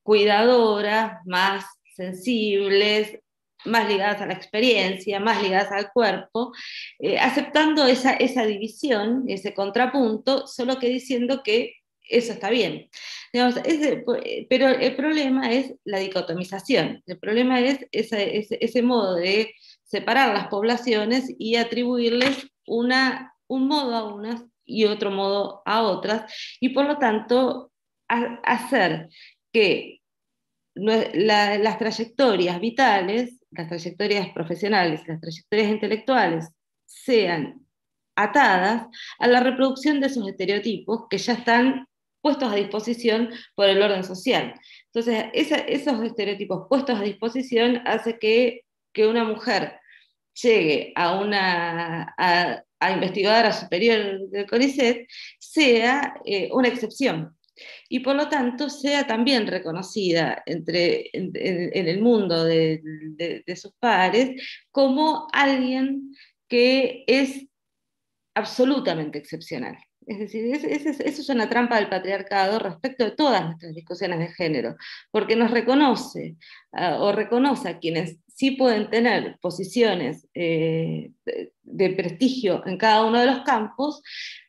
Speaker 9: cuidadoras, más sensibles, más ligadas a la experiencia, más ligadas al cuerpo, eh, aceptando esa, esa división, ese contrapunto, solo que diciendo que eso está bien. Digamos, ese, pero el problema es la dicotomización, el problema es ese, ese, ese modo de separar las poblaciones y atribuirles una, un modo a unas y otro modo a otras, y por lo tanto a, hacer que la, las trayectorias vitales, las trayectorias profesionales, las trayectorias intelectuales sean atadas a la reproducción de esos estereotipos que ya están puestos a disposición por el orden social. Entonces, esa, esos estereotipos puestos a disposición hace que, que una mujer llegue a una a, a investigadora superior del CONICET sea eh, una excepción. y por lo tanto sea también reconocida entre, en, en el mundo de, de, de sus pares como alguien que es absolutamente excepcional. Es decir, eso es, es, es una trampa del patriarcado respecto de todas nuestras discusiones de género, porque nos reconoce uh, o reconoce a quienes sí pueden tener posiciones eh, de, de prestigio en cada uno de los campos,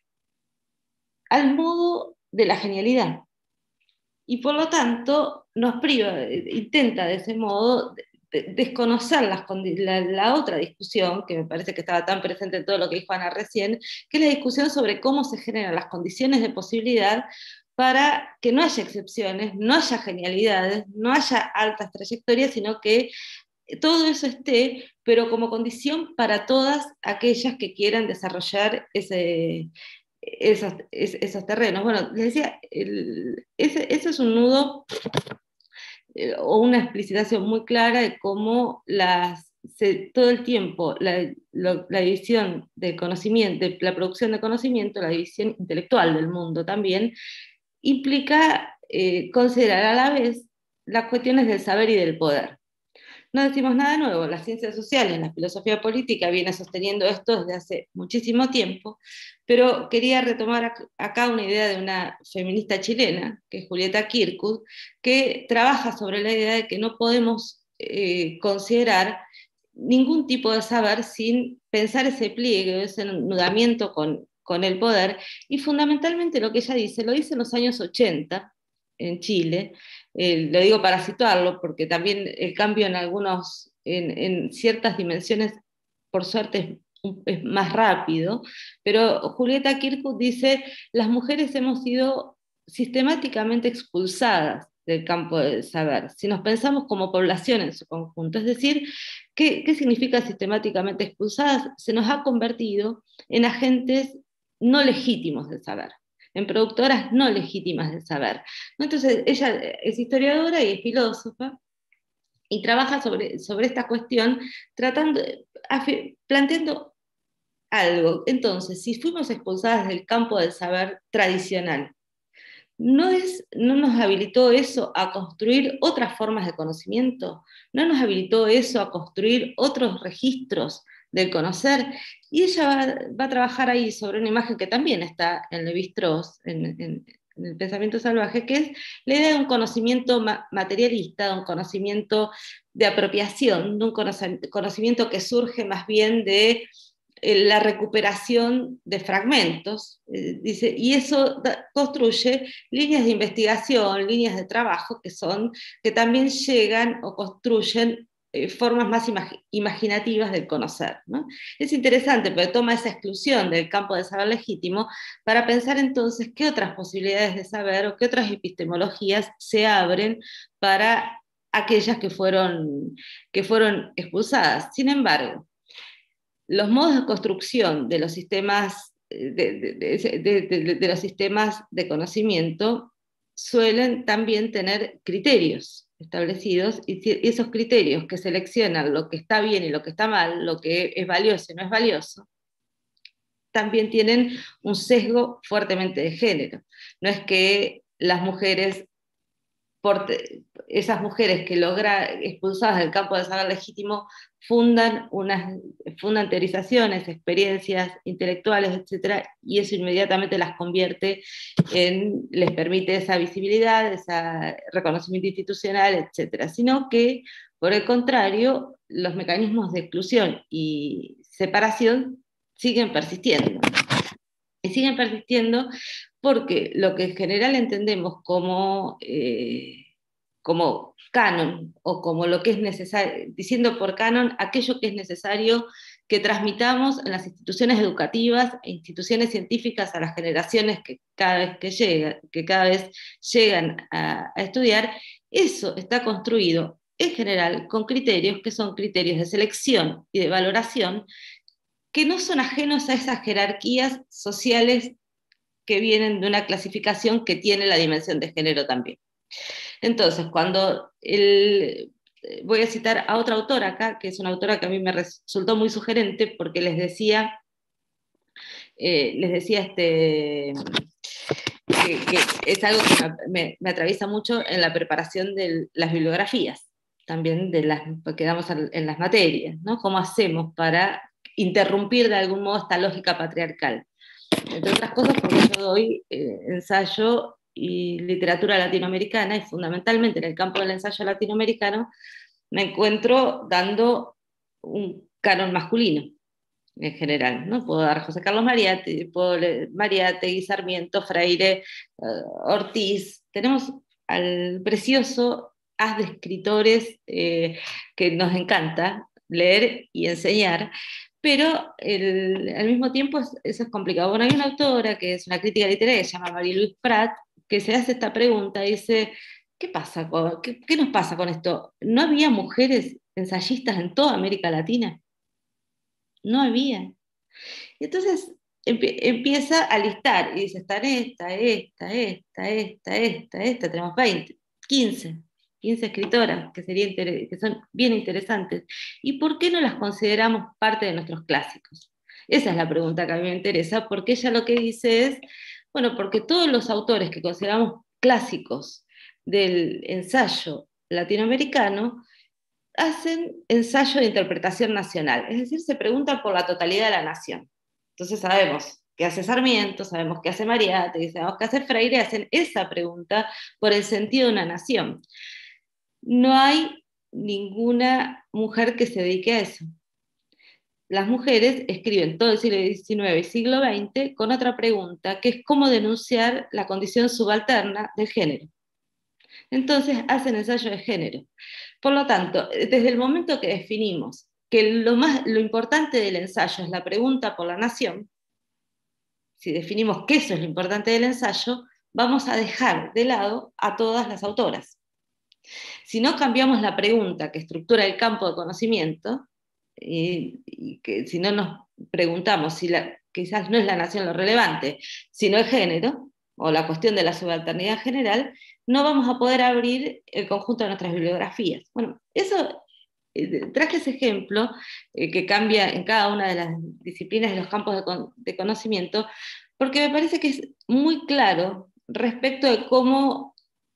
Speaker 9: al modo de la genialidad. Y por lo tanto nos priva, intenta de ese modo desconocer las, la, la otra discusión, que me parece que estaba tan presente en todo lo que dijo Ana recién, que es la discusión sobre cómo se generan las condiciones de posibilidad para que no haya excepciones, no haya genialidades, no haya altas trayectorias, sino que todo eso esté, pero como condición para todas aquellas que quieran desarrollar ese, esos, esos terrenos. Bueno, les decía, el, ese, ese es un nudo o una explicitación muy clara de cómo las, se, todo el tiempo la, lo, la división de conocimiento, de la producción de conocimiento, la división intelectual del mundo también, implica eh, considerar a la vez las cuestiones del saber y del poder. No decimos nada nuevo, las ciencias sociales, la filosofía política viene sosteniendo esto desde hace muchísimo tiempo, pero quería retomar acá una idea de una feminista chilena, que es Julieta Kirkwood, que trabaja sobre la idea de que no podemos eh, considerar ningún tipo de saber sin pensar ese pliegue, ese enudamiento con, con el poder, y fundamentalmente lo que ella dice, lo dice en los años ochenta, en Chile, eh, lo digo para situarlo, porque también el cambio en algunos, en, en ciertas dimensiones, por suerte es, es más rápido, pero Julieta Kirkwood dice, las mujeres hemos sido sistemáticamente expulsadas del campo del saber, si nos pensamos como población en su conjunto, es decir, ¿qué, qué significa sistemáticamente expulsadas? Se nos ha convertido en agentes no legítimos del saber, en productoras no legítimas del saber. Entonces, ella es historiadora y es filósofa, y trabaja sobre, sobre esta cuestión, tratando, planteando algo. Entonces, si fuimos expulsadas del campo del saber tradicional, ¿no, es, ¿no nos habilitó eso a construir otras formas de conocimiento? ¿No nos habilitó eso a construir otros registros del conocer? Y ella va, va a trabajar ahí sobre una imagen que también está en Lévi-Strauss, en, en, en El pensamiento salvaje, que es la idea de un conocimiento ma materialista, de un conocimiento de apropiación, de un conocimiento que surge más bien de eh, la recuperación de fragmentos, eh, dice, y eso da, construye líneas de investigación, líneas de trabajo que, son, que también llegan o construyen Eh, formas más imag imaginativas del conocer, ¿no? Es interesante, pero toma esa exclusión del campo del saber legítimo para pensar entonces qué otras posibilidades de saber o qué otras epistemologías se abren para aquellas que fueron, que fueron expulsadas. Sin embargo, los modos de construcción de los sistemas de, de, de, de, de los sistemas de conocimiento suelen también tener criterios establecidos, y esos criterios que seleccionan lo que está bien y lo que está mal, lo que es valioso y no es valioso, también tienen un sesgo fuertemente de género. No es que las mujeres, por esas mujeres que logran expulsadas del campo del saber legítimo, fundan, unas, fundan teorizaciones, experiencias intelectuales, etcétera, y eso inmediatamente las convierte en, les permite esa visibilidad, ese reconocimiento institucional, etcétera, sino que, por el contrario, los mecanismos de exclusión y separación siguen persistiendo. Y siguen persistiendo porque lo que en general entendemos como, eh, como canon, o como lo que es necesario, diciendo por canon aquello que es necesario que transmitamos en las instituciones educativas e instituciones científicas a las generaciones que cada vez, que llegan, que cada vez llegan a, a estudiar, eso está construido en general con criterios que son criterios de selección y de valoración, que no son ajenos a esas jerarquías sociales que vienen de una clasificación que tiene la dimensión de género también. Entonces, cuando el, voy a citar a otra autora acá, que es una autora que a mí me resultó muy sugerente, porque les decía, eh, les decía este, que, que es algo que me, me atraviesa mucho en la preparación de las bibliografías, también de las que damos en las materias, ¿no? ¿Cómo hacemos para interrumpir de algún modo esta lógica patriarcal? Entre otras cosas porque yo doy eh, ensayo y literatura latinoamericana, y fundamentalmente en el campo del ensayo latinoamericano me encuentro dando un canon masculino en general, ¿no? Puedo dar José Carlos Mariátegui, puedo leer Mariátegui, Sarmiento, Freire, uh, Ortiz. Tenemos al precioso haz de escritores eh, que nos encanta leer y enseñar, pero el, al mismo tiempo es, eso es complicado. Bueno, hay una autora que es una crítica literaria que se llama María Luis Prat, que se hace esta pregunta, dice, ¿qué pasa con, qué, qué nos pasa con esto? ¿No había mujeres ensayistas en toda América Latina? No había. Y entonces empie, empieza a listar, y dice, están esta, esta, esta, esta, esta, esta, tenemos veinte, quince, quince escritoras que, sería inter, que son bien interesantes. ¿Y por qué no las consideramos parte de nuestros clásicos? Esa es la pregunta que a mí me interesa, porque ella lo que dice es, bueno, porque todos los autores que consideramos clásicos del ensayo latinoamericano hacen ensayo de interpretación nacional, es decir, se preguntan por la totalidad de la nación. Entonces sabemos qué hace Sarmiento, sabemos qué hace Mariátegui, sabemos qué hace Freire, hacen esa pregunta por el sentido de una nación. No hay ninguna mujer que se dedique a eso. Las mujeres escriben todo el siglo diecinueve y siglo veinte con otra pregunta, que es cómo denunciar la condición subalterna del género. Entonces hacen ensayo de género. Por lo tanto, desde el momento que definimos que lo, más, lo importante del ensayo es la pregunta por la nación, si definimos que eso es lo importante del ensayo, vamos a dejar de lado a todas las autoras. Si no cambiamos la pregunta que estructura el campo de conocimiento, y, y que si no nos preguntamos si la, quizás no es la nación lo relevante, sino el género, o la cuestión de la subalternidad general, no vamos a poder abrir el conjunto de nuestras bibliografías. Bueno, eso, eh, traje ese ejemplo eh, que cambia en cada una de las disciplinas de los campos de, con, de conocimiento, porque me parece que es muy claro respecto de cómo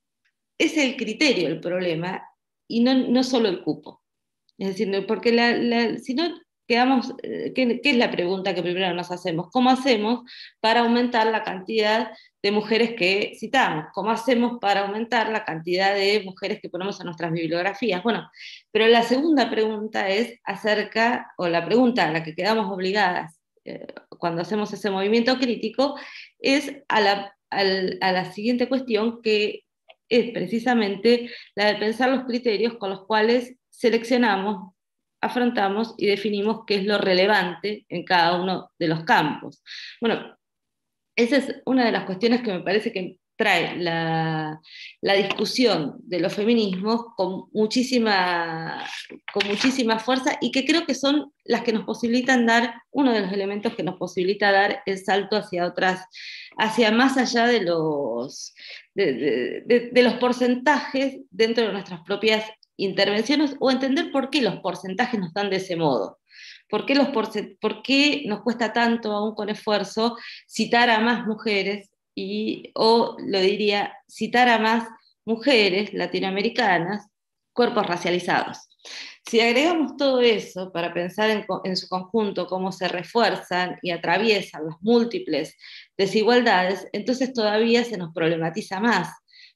Speaker 9: es el criterio el problema y no, no solo el cupo. Es decir, porque la, la, si no quedamos, eh, ¿qué, ¿qué es la pregunta que primero nos hacemos? ¿Cómo hacemos para aumentar la cantidad de mujeres que citamos? ¿Cómo hacemos para aumentar la cantidad de mujeres que ponemos en nuestras bibliografías? Bueno, pero la segunda pregunta es acerca, o la pregunta a la que quedamos obligadas eh, cuando hacemos ese movimiento crítico, es a la, a, a la siguiente cuestión, que es precisamente la de pensar los criterios con los cuales seleccionamos, afrontamos y definimos qué es lo relevante en cada uno de los campos. Bueno, esa es una de las cuestiones que me parece que trae la, la discusión de los feminismos con muchísima, con muchísima fuerza, y que creo que son las que nos posibilitan dar, uno de los elementos que nos posibilita dar el salto hacia otras, hacia más allá de los, de, de, de, de los porcentajes dentro de nuestras propias intervenciones, o entender por qué los porcentajes nos dan de ese modo. ¿Por qué, los porcent- ¿Por qué nos cuesta tanto, aún con esfuerzo, citar a más mujeres, y, o lo diría, citar a más mujeres latinoamericanas, cuerpos racializados? Si agregamos todo eso para pensar en, en su conjunto cómo se refuerzan y atraviesan las múltiples desigualdades, entonces todavía se nos problematiza más,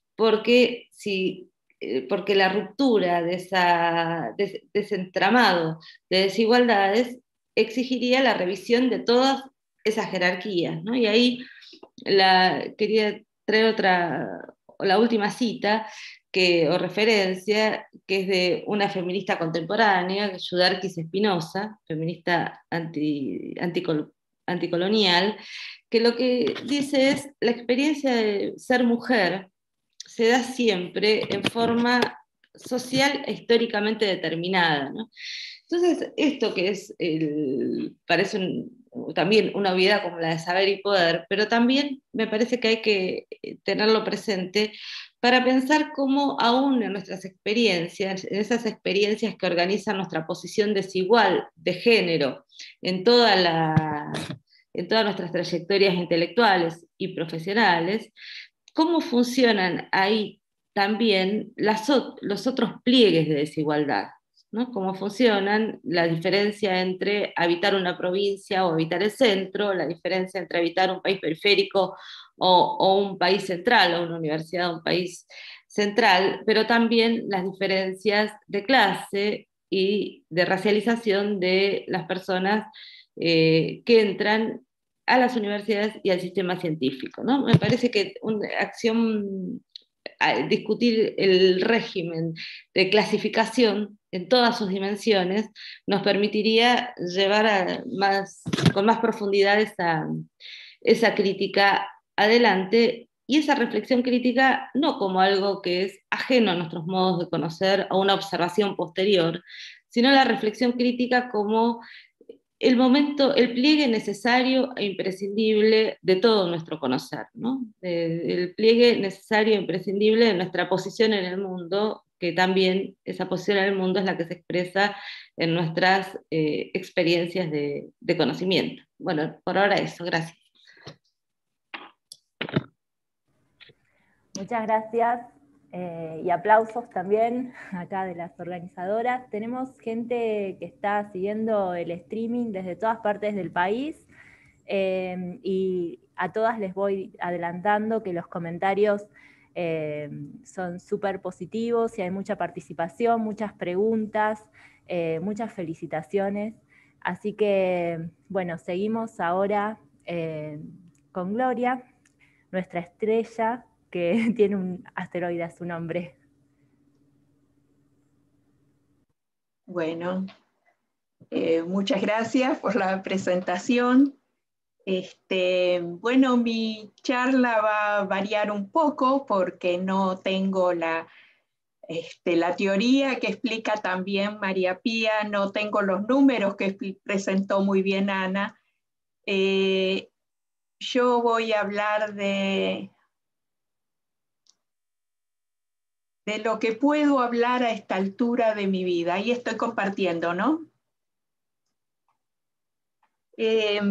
Speaker 9: porque si porque la ruptura de, esa, de, de ese entramado de desigualdades exigiría la revisión de todas esas jerarquías, ¿no? Y ahí la, quería traer otra, la última cita que, o referencia, que es de una feminista contemporánea, Yudarquis Espinosa, feminista anti, anticol, anticolonial, que lo que dice es: la experiencia de ser mujer se da siempre en forma social e históricamente determinada, ¿no? Entonces, esto que es, el, parece un, también una obviedad como la de saber y poder, pero también me parece que hay que tenerlo presente para pensar cómo aún en nuestras experiencias, en esas experiencias que organizan nuestra posición desigual de género en toda la, en todas nuestras trayectorias intelectuales y profesionales, cómo funcionan ahí también las, los otros pliegues de desigualdad, ¿no? Cómo funcionan la diferencia entre habitar una provincia o habitar el centro, la diferencia entre habitar un país periférico o, o un país central, o una universidad o un país central, pero también las diferencias de clase y de racialización de las personas eh, que entran a las universidades y al sistema científico, ¿no? Me parece que una acción, discutir el régimen de clasificación en todas sus dimensiones nos permitiría llevar a más, con más profundidad esa, esa crítica adelante, y esa reflexión crítica no como algo que es ajeno a nuestros modos de conocer o una observación posterior, sino la reflexión crítica como el momento, el pliegue necesario e imprescindible de todo nuestro conocer, ¿no? El pliegue necesario e imprescindible de nuestra posición en el mundo, que también esa posición en el mundo es la que se expresa en nuestras eh, experiencias de, de conocimiento. Bueno, por ahora eso, gracias.
Speaker 7: Muchas gracias. Eh, y aplausos también acá de las organizadoras. Tenemos gente que está siguiendo el streaming desde todas partes del país, eh, y a todas les voy adelantando que los comentarios eh, son súper positivos y hay mucha participación, muchas preguntas, eh, muchas felicitaciones. Así que, bueno, seguimos ahora eh, con Gloria, nuestra estrella, que tiene un asteroide a su nombre.
Speaker 10: Bueno, eh, muchas gracias por la presentación. Este, bueno, mi charla va a variar un poco porque no tengo la, este, la teoría que explica también María Pía, no tengo los números que presentó muy bien Ana. Eh, yo voy a hablar de... de lo que puedo hablar a esta altura de mi vida. Ahí estoy compartiendo, ¿no? Eh,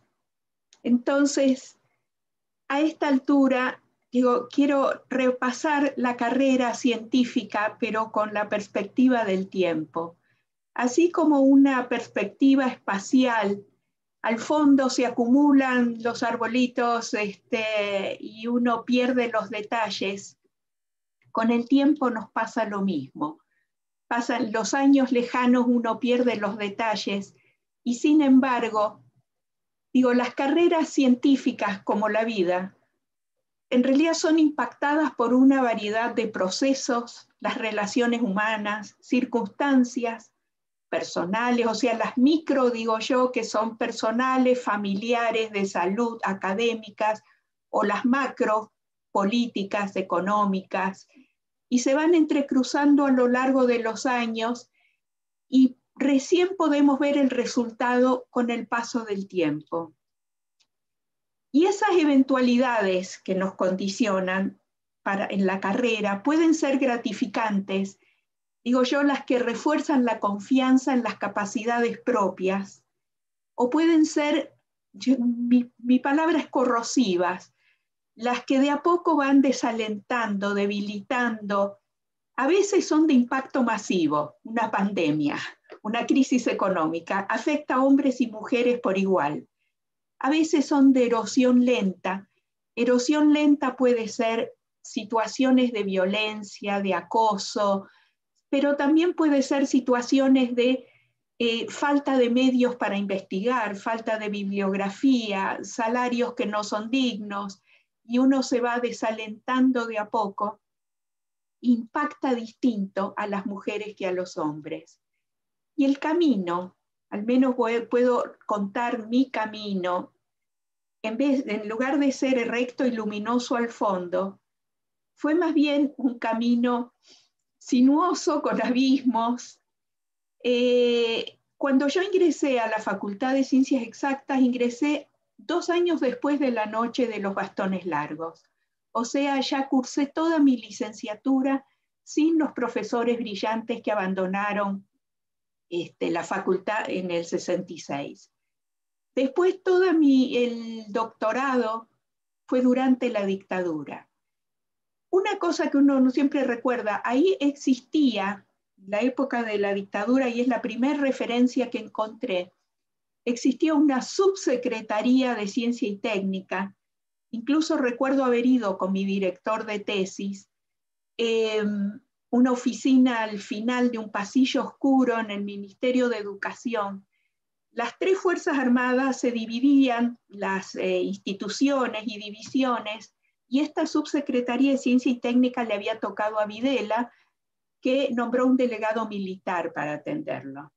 Speaker 10: entonces, a esta altura, digo, quiero repasar la carrera científica, pero con la perspectiva del tiempo. Así como una perspectiva espacial, al fondo se acumulan los arbolitos este, y uno pierde los detalles. Con el tiempo nos pasa lo mismo. Pasan los años lejanos, uno pierde los detalles, y sin embargo, digo, las carreras científicas como la vida, en realidad son impactadas por una variedad de procesos, las relaciones humanas, circunstancias personales, o sea, las micro, digo yo, que son personales, familiares, de salud, académicas, o las macro, políticas, económicas, y se van entrecruzando a lo largo de los años y recién podemos ver el resultado con el paso del tiempo. Y esas eventualidades que nos condicionan para, en la carrera pueden ser gratificantes, digo yo, las que refuerzan la confianza en las capacidades propias, o pueden ser, yo, mi, mi palabra es corrosivas, las que de a poco van desalentando, debilitando. A veces son de impacto masivo, una pandemia, una crisis económica, afecta a hombres y mujeres por igual. A veces son de erosión lenta. Erosión lenta puede ser situaciones de violencia, de acoso, pero también puede ser situaciones de eh, falta de medios para investigar, falta de bibliografía, salarios que no son dignos, y uno se va desalentando de a poco. Impacta distinto a las mujeres que a los hombres. Y el camino, al menos puedo contar mi camino, en, vez, en lugar de ser recto y luminoso al fondo, fue más bien un camino sinuoso con abismos. Eh, cuando yo ingresé a la Facultad de Ciencias Exactas, ingresé dos años después de la noche de los bastones largos. O sea, ya cursé toda mi licenciatura sin los profesores brillantes que abandonaron este, la facultad en el sesenta y seis. Después todo mi, el doctorado fue durante la dictadura. Una cosa que uno no siempre recuerda, ahí existía, la época de la dictadura, y es la primera referencia que encontré, existía una subsecretaría de Ciencia y Técnica. Incluso recuerdo haber ido con mi director de tesis, eh, una oficina al final de un pasillo oscuro en el Ministerio de Educación. Las tres Fuerzas Armadas se dividían, las eh, instituciones y divisiones, y esta subsecretaría de Ciencia y Técnica le había tocado a Videla, que nombró un delegado militar para atenderlo.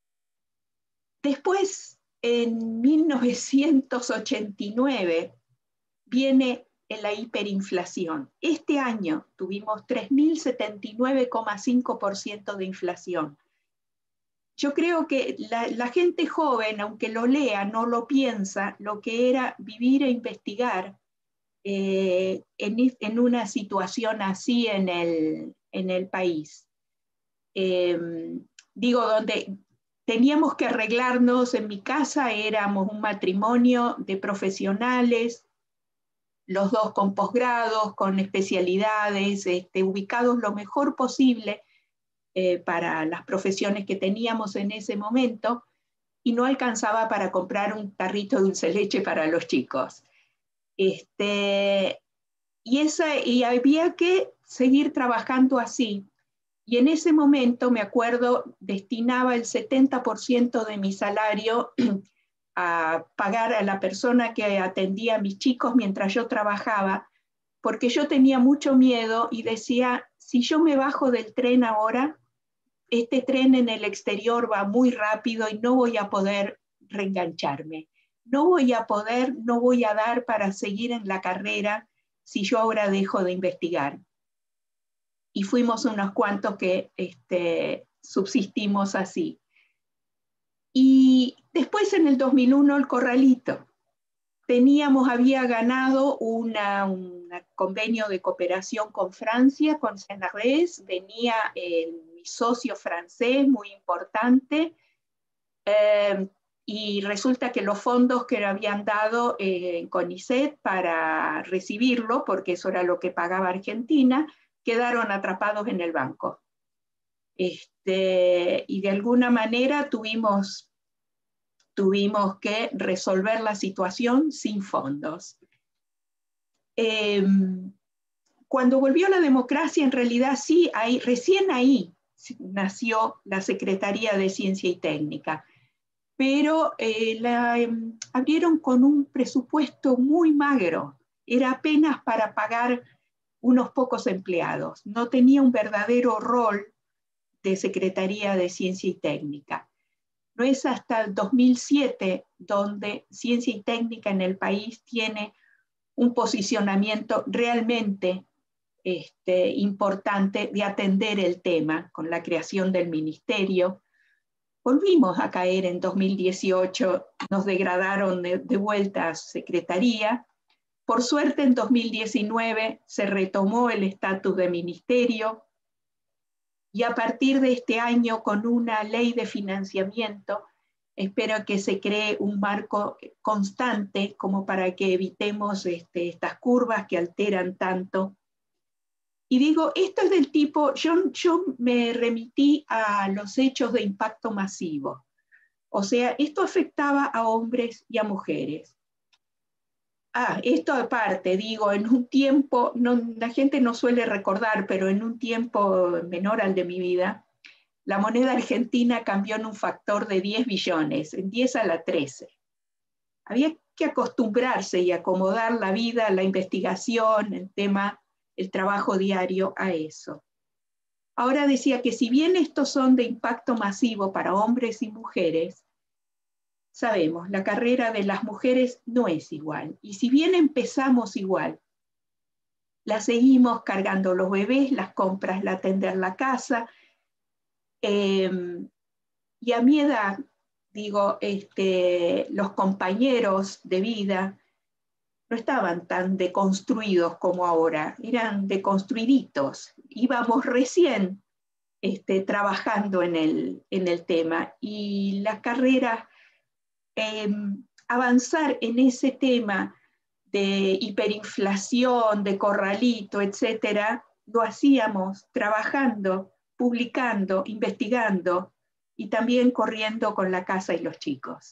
Speaker 10: Después, en mil novecientos ochenta y nueve, viene la hiperinflación. Este año tuvimos tres mil setenta y nueve coma cinco por ciento de inflación. Yo creo que la, la gente joven, aunque lo lea, no lo piensa, lo que era vivir e investigar eh, en, en una situación así en el, en el país. Eh, digo, donde teníamos que arreglarnos, en mi casa éramos un matrimonio de profesionales, los dos con posgrados, con especialidades, este, ubicados lo mejor posible eh, para las profesiones que teníamos en ese momento, y no alcanzaba para comprar un tarrito de dulce leche para los chicos. Este, y, esa, y había que seguir trabajando así. Y en ese momento, me acuerdo, destinaba el setenta por ciento de mi salario a pagar a la persona que atendía a mis chicos mientras yo trabajaba, porque yo tenía mucho miedo y decía, si yo me bajo del tren ahora, este tren en el exterior va muy rápido y no voy a poder reengancharme. No voy a poder, no voy a dar para seguir en la carrera si yo ahora dejo de investigar. Y fuimos unos cuantos que este, subsistimos así. Y después en el dos mil uno el Corralito. Teníamos, había ganado un convenio de cooperación con Francia, con Senarés, venía el, mi socio francés, muy importante, eh, y resulta que los fondos que le habían dado eh, en CONICET para recibirlo, porque eso era lo que pagaba Argentina, quedaron atrapados en el banco. Este, y de alguna manera tuvimos, tuvimos que resolver la situación sin fondos. Eh, cuando volvió la democracia, en realidad sí, ahí, recién ahí nació la Secretaría de Ciencia y Técnica, pero eh, la eh, abrieron con un presupuesto muy magro, era apenas para pagar unos pocos empleados, no tenía un verdadero rol de Secretaría de Ciencia y Técnica. No es hasta el dos mil siete donde Ciencia y Técnica en el país tiene un posicionamiento realmente este, importante de atender el tema, con la creación del ministerio. Volvimos a caer en dos mil dieciocho, nos degradaron de, de vuelta a Secretaría. Por suerte, en dos mil diecinueve se retomó el estatus de ministerio, y a partir de este año, con una ley de financiamiento, espero que se cree un marco constante como para que evitemos este, estas curvas que alteran tanto. Y digo, esto es del tipo, yo, yo me remití a los hechos de impacto masivo. O sea, esto afectaba a hombres y a mujeres. Ah, esto aparte, digo, en un tiempo, no, la gente no suele recordar, pero en un tiempo menor al de mi vida, la moneda argentina cambió en un factor de diez billones, en diez a la trece. Había que acostumbrarse y acomodar la vida, la investigación, el tema, el trabajo diario a eso. Ahora decía que si bien estos son de impacto masivo para hombres y mujeres, sabemos, la carrera de las mujeres no es igual. Y si bien empezamos igual, la seguimos cargando los bebés, las compras, la atender la casa. Eh, y a mi edad, digo, este, los compañeros de vida no estaban tan deconstruidos como ahora, eran deconstruiditos. Íbamos recién este, trabajando en el, en el tema. Y las carreras... Eh, avanzar en ese tema de hiperinflación, de corralito, etcétera, lo hacíamos trabajando, publicando, investigando y también corriendo con la casa y los chicos.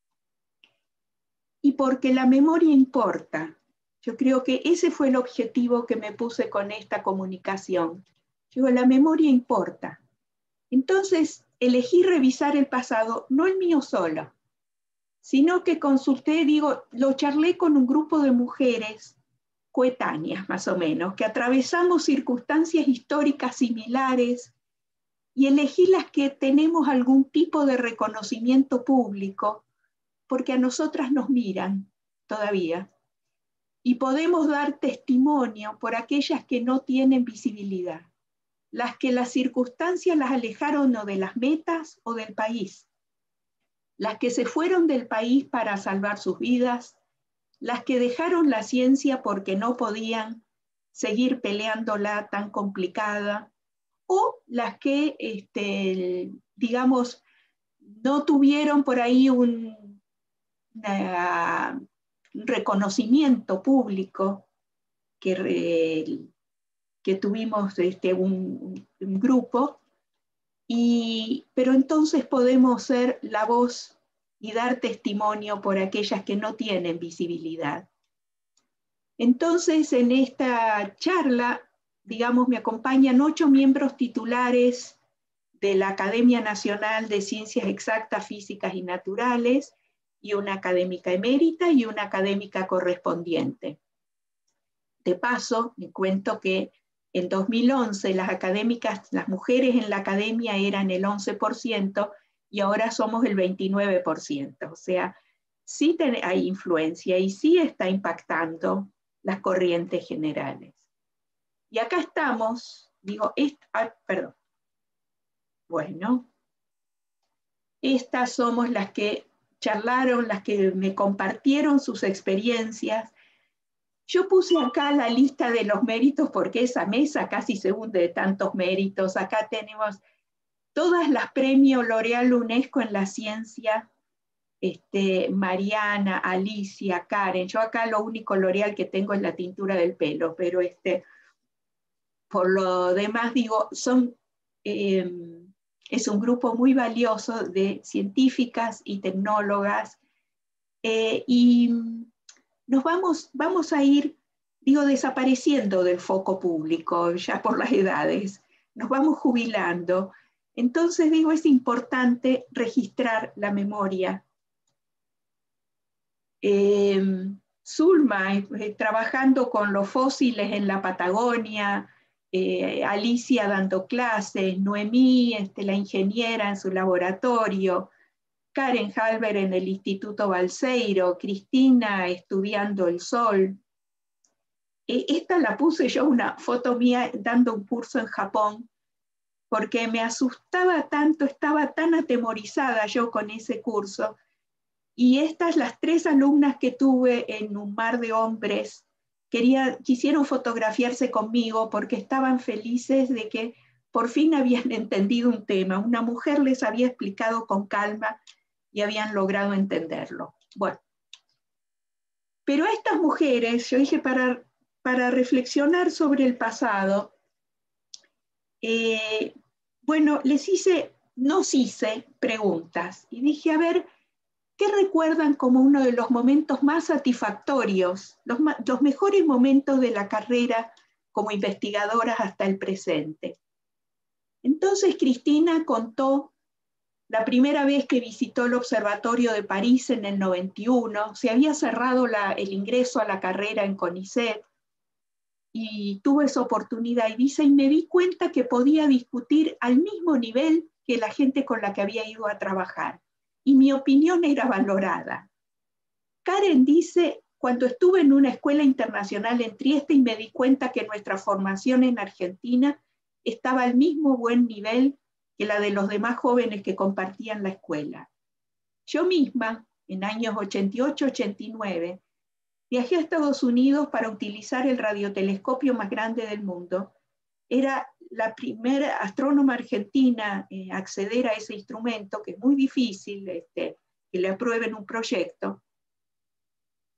Speaker 10: Y porque la memoria importa. Yo creo que ese fue el objetivo que me puse con esta comunicación. Digo, la memoria importa. Entonces, elegí revisar el pasado, no el mío solo, sino que consulté, digo, lo charlé con un grupo de mujeres coetáneas, más o menos, que atravesamos circunstancias históricas similares y elegí las que tenemos algún tipo de reconocimiento público, porque a nosotras nos miran todavía, y podemos dar testimonio por aquellas que no tienen visibilidad, las que las circunstancias las alejaron o de las metas o del país, las que se fueron del país para salvar sus vidas, las que dejaron la ciencia porque no podían seguir peleándola tan complicada, o las que, este, digamos, no tuvieron por ahí un, una, un reconocimiento público, que, re, que tuvimos este, un, un grupo, y, pero entonces podemos ser la voz y dar testimonio por aquellas que no tienen visibilidad. Entonces, en esta charla, digamos, me acompañan ocho miembros titulares de la Academia Nacional de Ciencias Exactas, Físicas y Naturales, y una académica emérita y una académica correspondiente. De paso, me cuento que en dos mil once las académicas, las mujeres en la academia eran el once por ciento y ahora somos el veintinueve por ciento. O sea, sí hay influencia y sí está impactando las corrientes generales. Y acá estamos, digo, esta, ah, perdón. Bueno, estas somos las que charlaron, las que me compartieron sus experiencias. Yo puse acá la lista de los méritos porque esa mesa casi se hunde de tantos méritos. Acá tenemos todas las premios L'Oréal UNESCO en la ciencia, este, Mariana, Alicia, Karen. Yo acá lo único L'Oréal que tengo es la tintura del pelo, pero este, por lo demás digo, son, eh, es un grupo muy valioso de científicas y tecnólogas, eh, y nos vamos, vamos a ir, digo, desapareciendo del foco público, ya por las edades, nos vamos jubilando. Entonces, digo, es importante registrar la memoria. Eh, Zulma, eh, trabajando con los fósiles en la Patagonia, eh, Alicia dando clases, Noemí, este, la ingeniera en su laboratorio, Karen Halber en el Instituto Balseiro, Cristina estudiando el sol. Eh, esta la puse yo, una foto mía dando un curso en Japón, porque me asustaba tanto, estaba tan atemorizada yo con ese curso. Y estas, las tres alumnas que tuve en un mar de hombres, quería, quisieron fotografiarse conmigo porque estaban felices de que por fin habían entendido un tema. Una mujer les había explicado con calma y habían logrado entenderlo. Bueno, pero a estas mujeres, yo dije, para, para reflexionar sobre el pasado, eh, bueno, les hice, nos hice preguntas y dije, a ver, ¿qué recuerdan como uno de los momentos más satisfactorios, los, los mejores momentos de la carrera como investigadoras hasta el presente? Entonces Cristina contó la primera vez que visitó el Observatorio de París en el noventa y uno, se había cerrado la, el ingreso a la carrera en CONICET, y tuve esa oportunidad, y dice, y me di cuenta que podía discutir al mismo nivel que la gente con la que había ido a trabajar, y mi opinión era valorada. Karen dice, cuando estuve en una escuela internacional en Trieste y me di cuenta que nuestra formación en Argentina estaba al mismo buen nivel que la de los demás jóvenes que compartían la escuela. Yo misma, en años ochenta y ocho ochenta y nueve, viajé a Estados Unidos para utilizar el radiotelescopio más grande del mundo. Era la primera astrónoma argentina en acceder a ese instrumento, que es muy difícil este, que le aprueben un proyecto.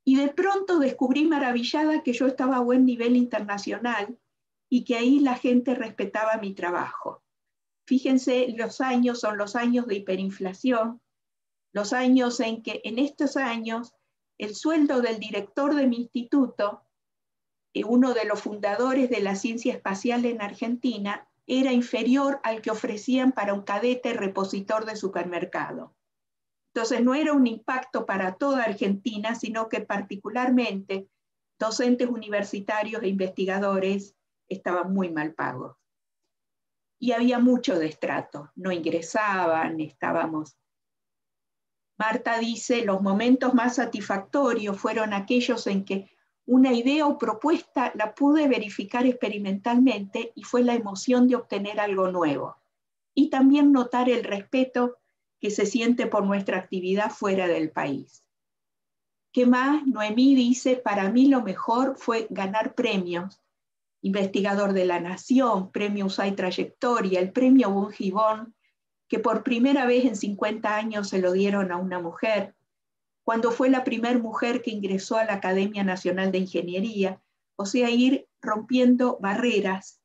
Speaker 10: Y de pronto descubrí maravillada que yo estaba a buen nivel internacional y que ahí la gente respetaba mi trabajo. Fíjense, los años son los años de hiperinflación, los años en que en estos años el sueldo del director de mi instituto, uno de los fundadores de la ciencia espacial en Argentina, era inferior al que ofrecían para un cadete repositor de supermercado. Entonces no era un impacto para toda Argentina, sino que particularmente docentes universitarios e investigadores estaban muy mal pagos. Y había mucho destrato, no ingresaban, estábamos... Marta dice, los momentos más satisfactorios fueron aquellos en que una idea o propuesta la pude verificar experimentalmente y fue la emoción de obtener algo nuevo. Y también notar el respeto que se siente por nuestra actividad fuera del país. ¿Qué más? Noemí dice, para mí lo mejor fue ganar premios. Investigador de la Nación, Premio U S A I Trayectoria, el Premio Bon Gibón, que por primera vez en cincuenta años se lo dieron a una mujer, cuando fue la primera mujer que ingresó a la Academia Nacional de Ingeniería, o sea, ir rompiendo barreras.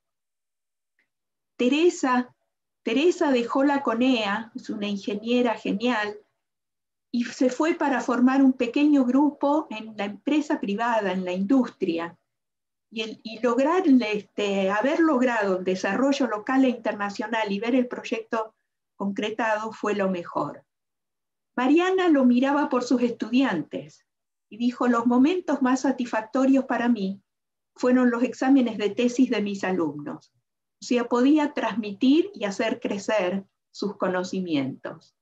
Speaker 10: Teresa, Teresa dejó la CONEA, es una ingeniera genial, y se fue para formar un pequeño grupo en la empresa privada, en la industria, y, el, y lograr, este, haber logrado el desarrollo local e internacional y ver el proyecto concretado fue lo mejor. Mariana lo miraba por sus estudiantes y dijo, los momentos más satisfactorios para mí fueron los exámenes de tesis de mis alumnos. O sea, podía transmitir y hacer crecer sus conocimientos.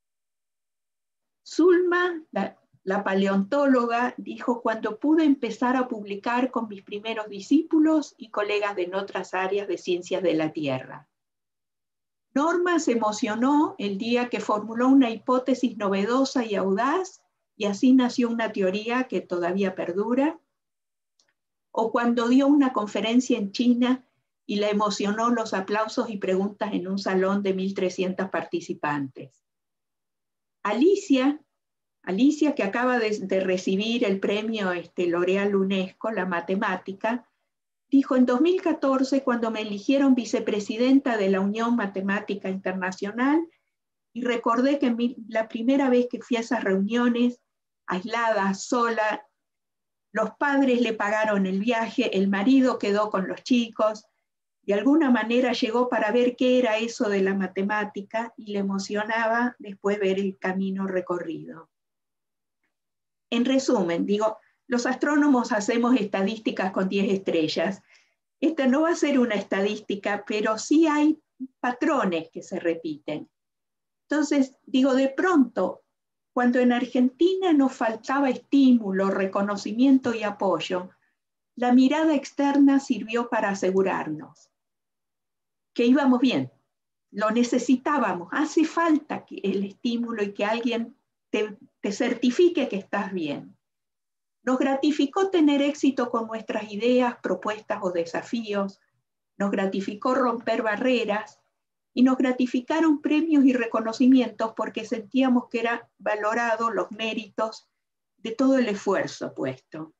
Speaker 10: Zulma, la, la paleontóloga, dijo, cuando pude empezar a publicar con mis primeros discípulos y colegas de otras áreas de ciencias de la Tierra. Norma se emocionó el día que formuló una hipótesis novedosa y audaz, y así nació una teoría que todavía perdura. O cuando dio una conferencia en China y la emocionó los aplausos y preguntas en un salón de mil trescientos participantes. Alicia, Alicia que acaba de, de recibir el premio este, L'Oréal UNESCO, la matemática, dijo, en dos mil catorce, cuando me eligieron vicepresidenta de la Unión Matemática Internacional, y recordé que mi, la primera vez que fui a esas reuniones, aislada, sola, los padres le pagaron el viaje, el marido quedó con los chicos, de alguna manera llegó para ver qué era eso de la matemática y le emocionaba después ver el camino recorrido. En resumen, digo, los astrónomos hacemos estadísticas con diez estrellas. Esta no va a ser una estadística, pero sí hay patrones que se repiten. Entonces, digo, de pronto, cuando en Argentina nos faltaba estímulo, reconocimiento y apoyo, la mirada externa sirvió para asegurarnos que íbamos bien, lo necesitábamos, hace falta que el estímulo y que alguien te, te certifique que estás bien. Nos gratificó tener éxito con nuestras ideas, propuestas o desafíos, nos gratificó romper barreras y nos gratificaron premios y reconocimientos porque sentíamos que eran valorados los méritos de todo el esfuerzo puesto.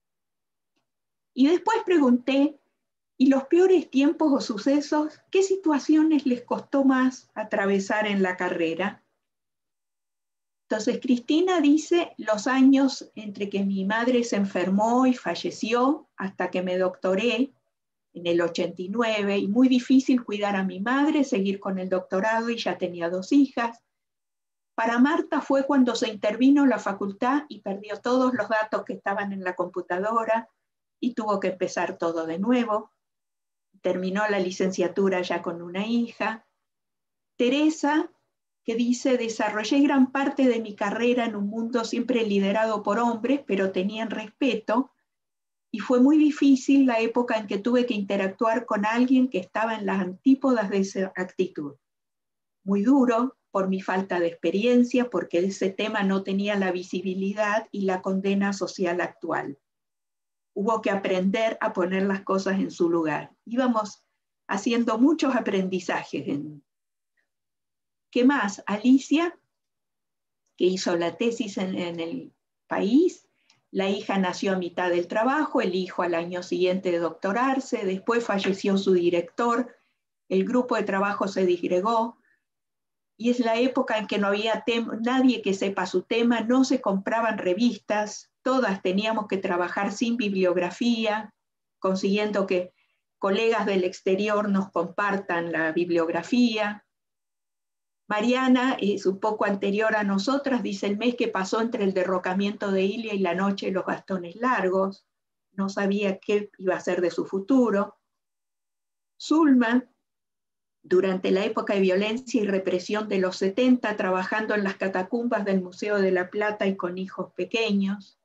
Speaker 10: Y después pregunté, ¿y los peores tiempos o sucesos, qué situaciones les costó más atravesar en la carrera? Entonces Cristina dice, los años entre que mi madre se enfermó y falleció hasta que me doctoré en el ochenta y nueve, y muy difícil cuidar a mi madre, seguir con el doctorado y ya tenía dos hijas. Para Marta fue cuando se intervino la facultad y perdió todos los datos que estaban en la computadora y tuvo que empezar todo de nuevo. Terminó la licenciatura ya con una hija. Teresa, que dice, desarrollé gran parte de mi carrera en un mundo siempre liderado por hombres, pero tenían respeto, y fue muy difícil la época en que tuve que interactuar con alguien que estaba en las antípodas de esa actitud. Muy duro por mi falta de experiencia, porque ese tema no tenía la visibilidad y la condena social actual. Hubo que aprender a poner las cosas en su lugar. Íbamos haciendo muchos aprendizajes. En... ¿Qué más? Alicia, que hizo la tesis en, en el país, La hija nació a mitad del trabajo, el hijo al año siguiente de doctorarse, después falleció su director, el grupo de trabajo se disgregó, y es la época en que no había nadie que sepa su tema, no se compraban revistas, todas teníamos que trabajar sin bibliografía, consiguiendo que colegas del exterior nos compartan la bibliografía. Mariana es un poco anterior a nosotras, dice el mes que pasó entre el derrocamiento de Ilia y la noche de los bastones largos, no sabía qué iba a ser de su futuro. Zulma, durante la época de violencia y represión de los setenta, trabajando en las catacumbas del Museo de la Plata y con hijos pequeños.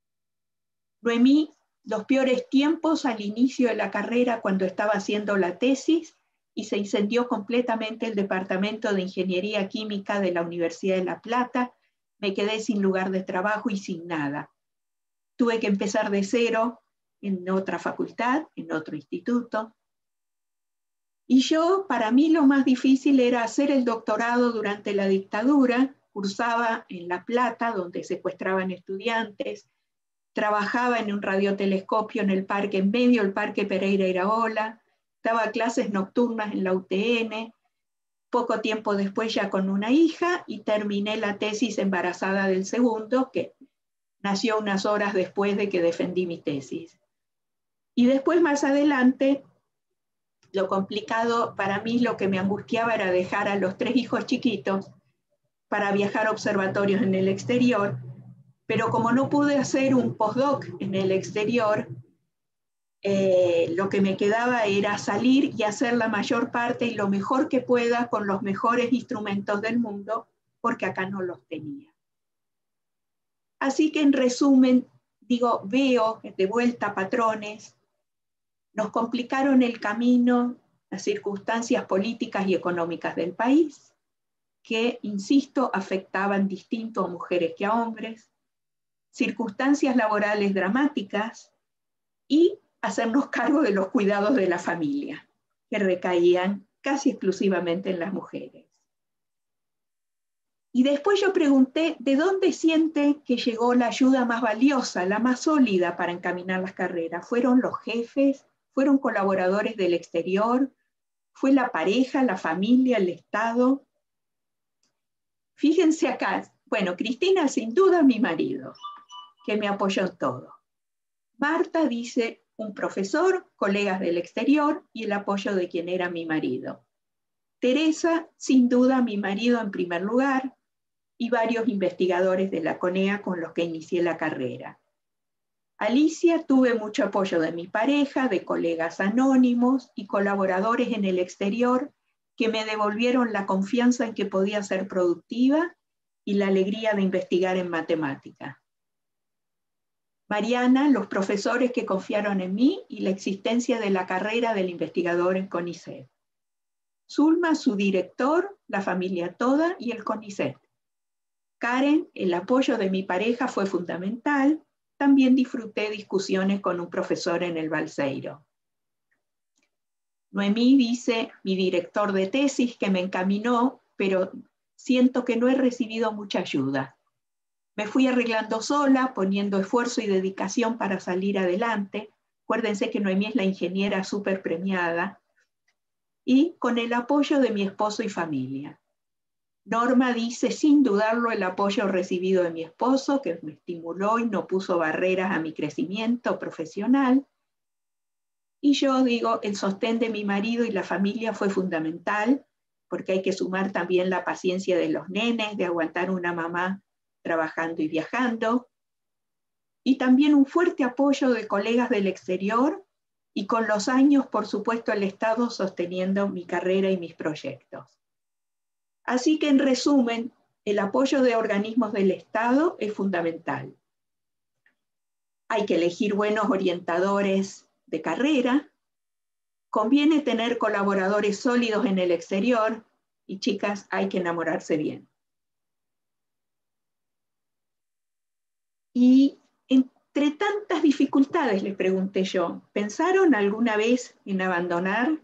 Speaker 10: Noemí, los peores tiempos al inicio de la carrera cuando estaba haciendo la tesis y se incendió completamente el Departamento de Ingeniería Química de la Universidad de La Plata. Me quedé sin lugar de trabajo y sin nada. Tuve que empezar de cero en otra facultad, en otro instituto. Y yo, para mí lo más difícil era hacer el doctorado durante la dictadura. Cursaba en La Plata, donde secuestraban estudiantes. Trabajaba en un radiotelescopio en el parque, en medio del Parque Pereira Iraola. Daba clases nocturnas en la U T N. Poco tiempo después ya con una hija y terminé la tesis embarazada del segundo, que nació unas horas después de que defendí mi tesis. Y después, más adelante, lo complicado para mí, lo que me angustiaba era dejar a los tres hijos chiquitos para viajar a observatorios en el exterior, pero como no pude hacer un postdoc en el exterior, eh, lo que me quedaba era salir y hacer la mayor parte y lo mejor que pueda con los mejores instrumentos del mundo, porque acá no los tenía. Así que en resumen, digo, veo de vuelta patrones. Nos complicaron el camino las circunstancias políticas y económicas del país, que, insisto, afectaban distinto a mujeres que a hombres, circunstancias laborales dramáticas y hacernos cargo de los cuidados de la familia, que recaían casi exclusivamente en las mujeres. Y después yo pregunté, ¿de dónde siente que llegó la ayuda más valiosa, la más sólida para encaminar las carreras? ¿Fueron los jefes? ¿Fueron colaboradores del exterior? ¿Fue la pareja, la familia, el Estado? Fíjense acá, bueno, Cristina sin duda mi marido, que me apoyó en todo. Marta dice un profesor, colegas del exterior y el apoyo de quien era mi marido. Teresa, sin duda mi marido en primer lugar y varios investigadores de la CONEA con los que inicié la carrera. Alicia, tuve mucho apoyo de mi pareja, de colegas anónimos y colaboradores en el exterior que me devolvieron la confianza en que podía ser productiva y la alegría de investigar en matemática. Mariana, los profesores que confiaron en mí y la existencia de la carrera del investigador en CONICET. Zulma, su director, la familia toda y el CONICET. Karen, el apoyo de mi pareja fue fundamental. También disfruté discusiones con un profesor en el Balseiro. Noemí dice, mi director de tesis que me encaminó, pero siento que no he recibido mucha ayuda. Me fui arreglando sola, poniendo esfuerzo y dedicación para salir adelante. Acuérdense que Noemí es la ingeniera súper premiada. Y con el apoyo de mi esposo y familia. Norma dice, sin dudarlo, el apoyo recibido de mi esposo, que me estimuló y no puso barreras a mi crecimiento profesional. Y yo digo, el sostén de mi marido y la familia fue fundamental, porque hay que sumar también la paciencia de los nenes, de aguantar una mamá trabajando y viajando. Y también un fuerte apoyo de colegas del exterior y con los años, por supuesto, el Estado sosteniendo mi carrera y mis proyectos. Así que, en resumen, el apoyo de organismos del Estado es fundamental. Hay que elegir buenos orientadores de carrera. Conviene tener colaboradores sólidos en el exterior. Y, chicas, hay que enamorarse bien. Y entre tantas dificultades, les pregunté yo, ¿pensaron alguna vez en abandonar?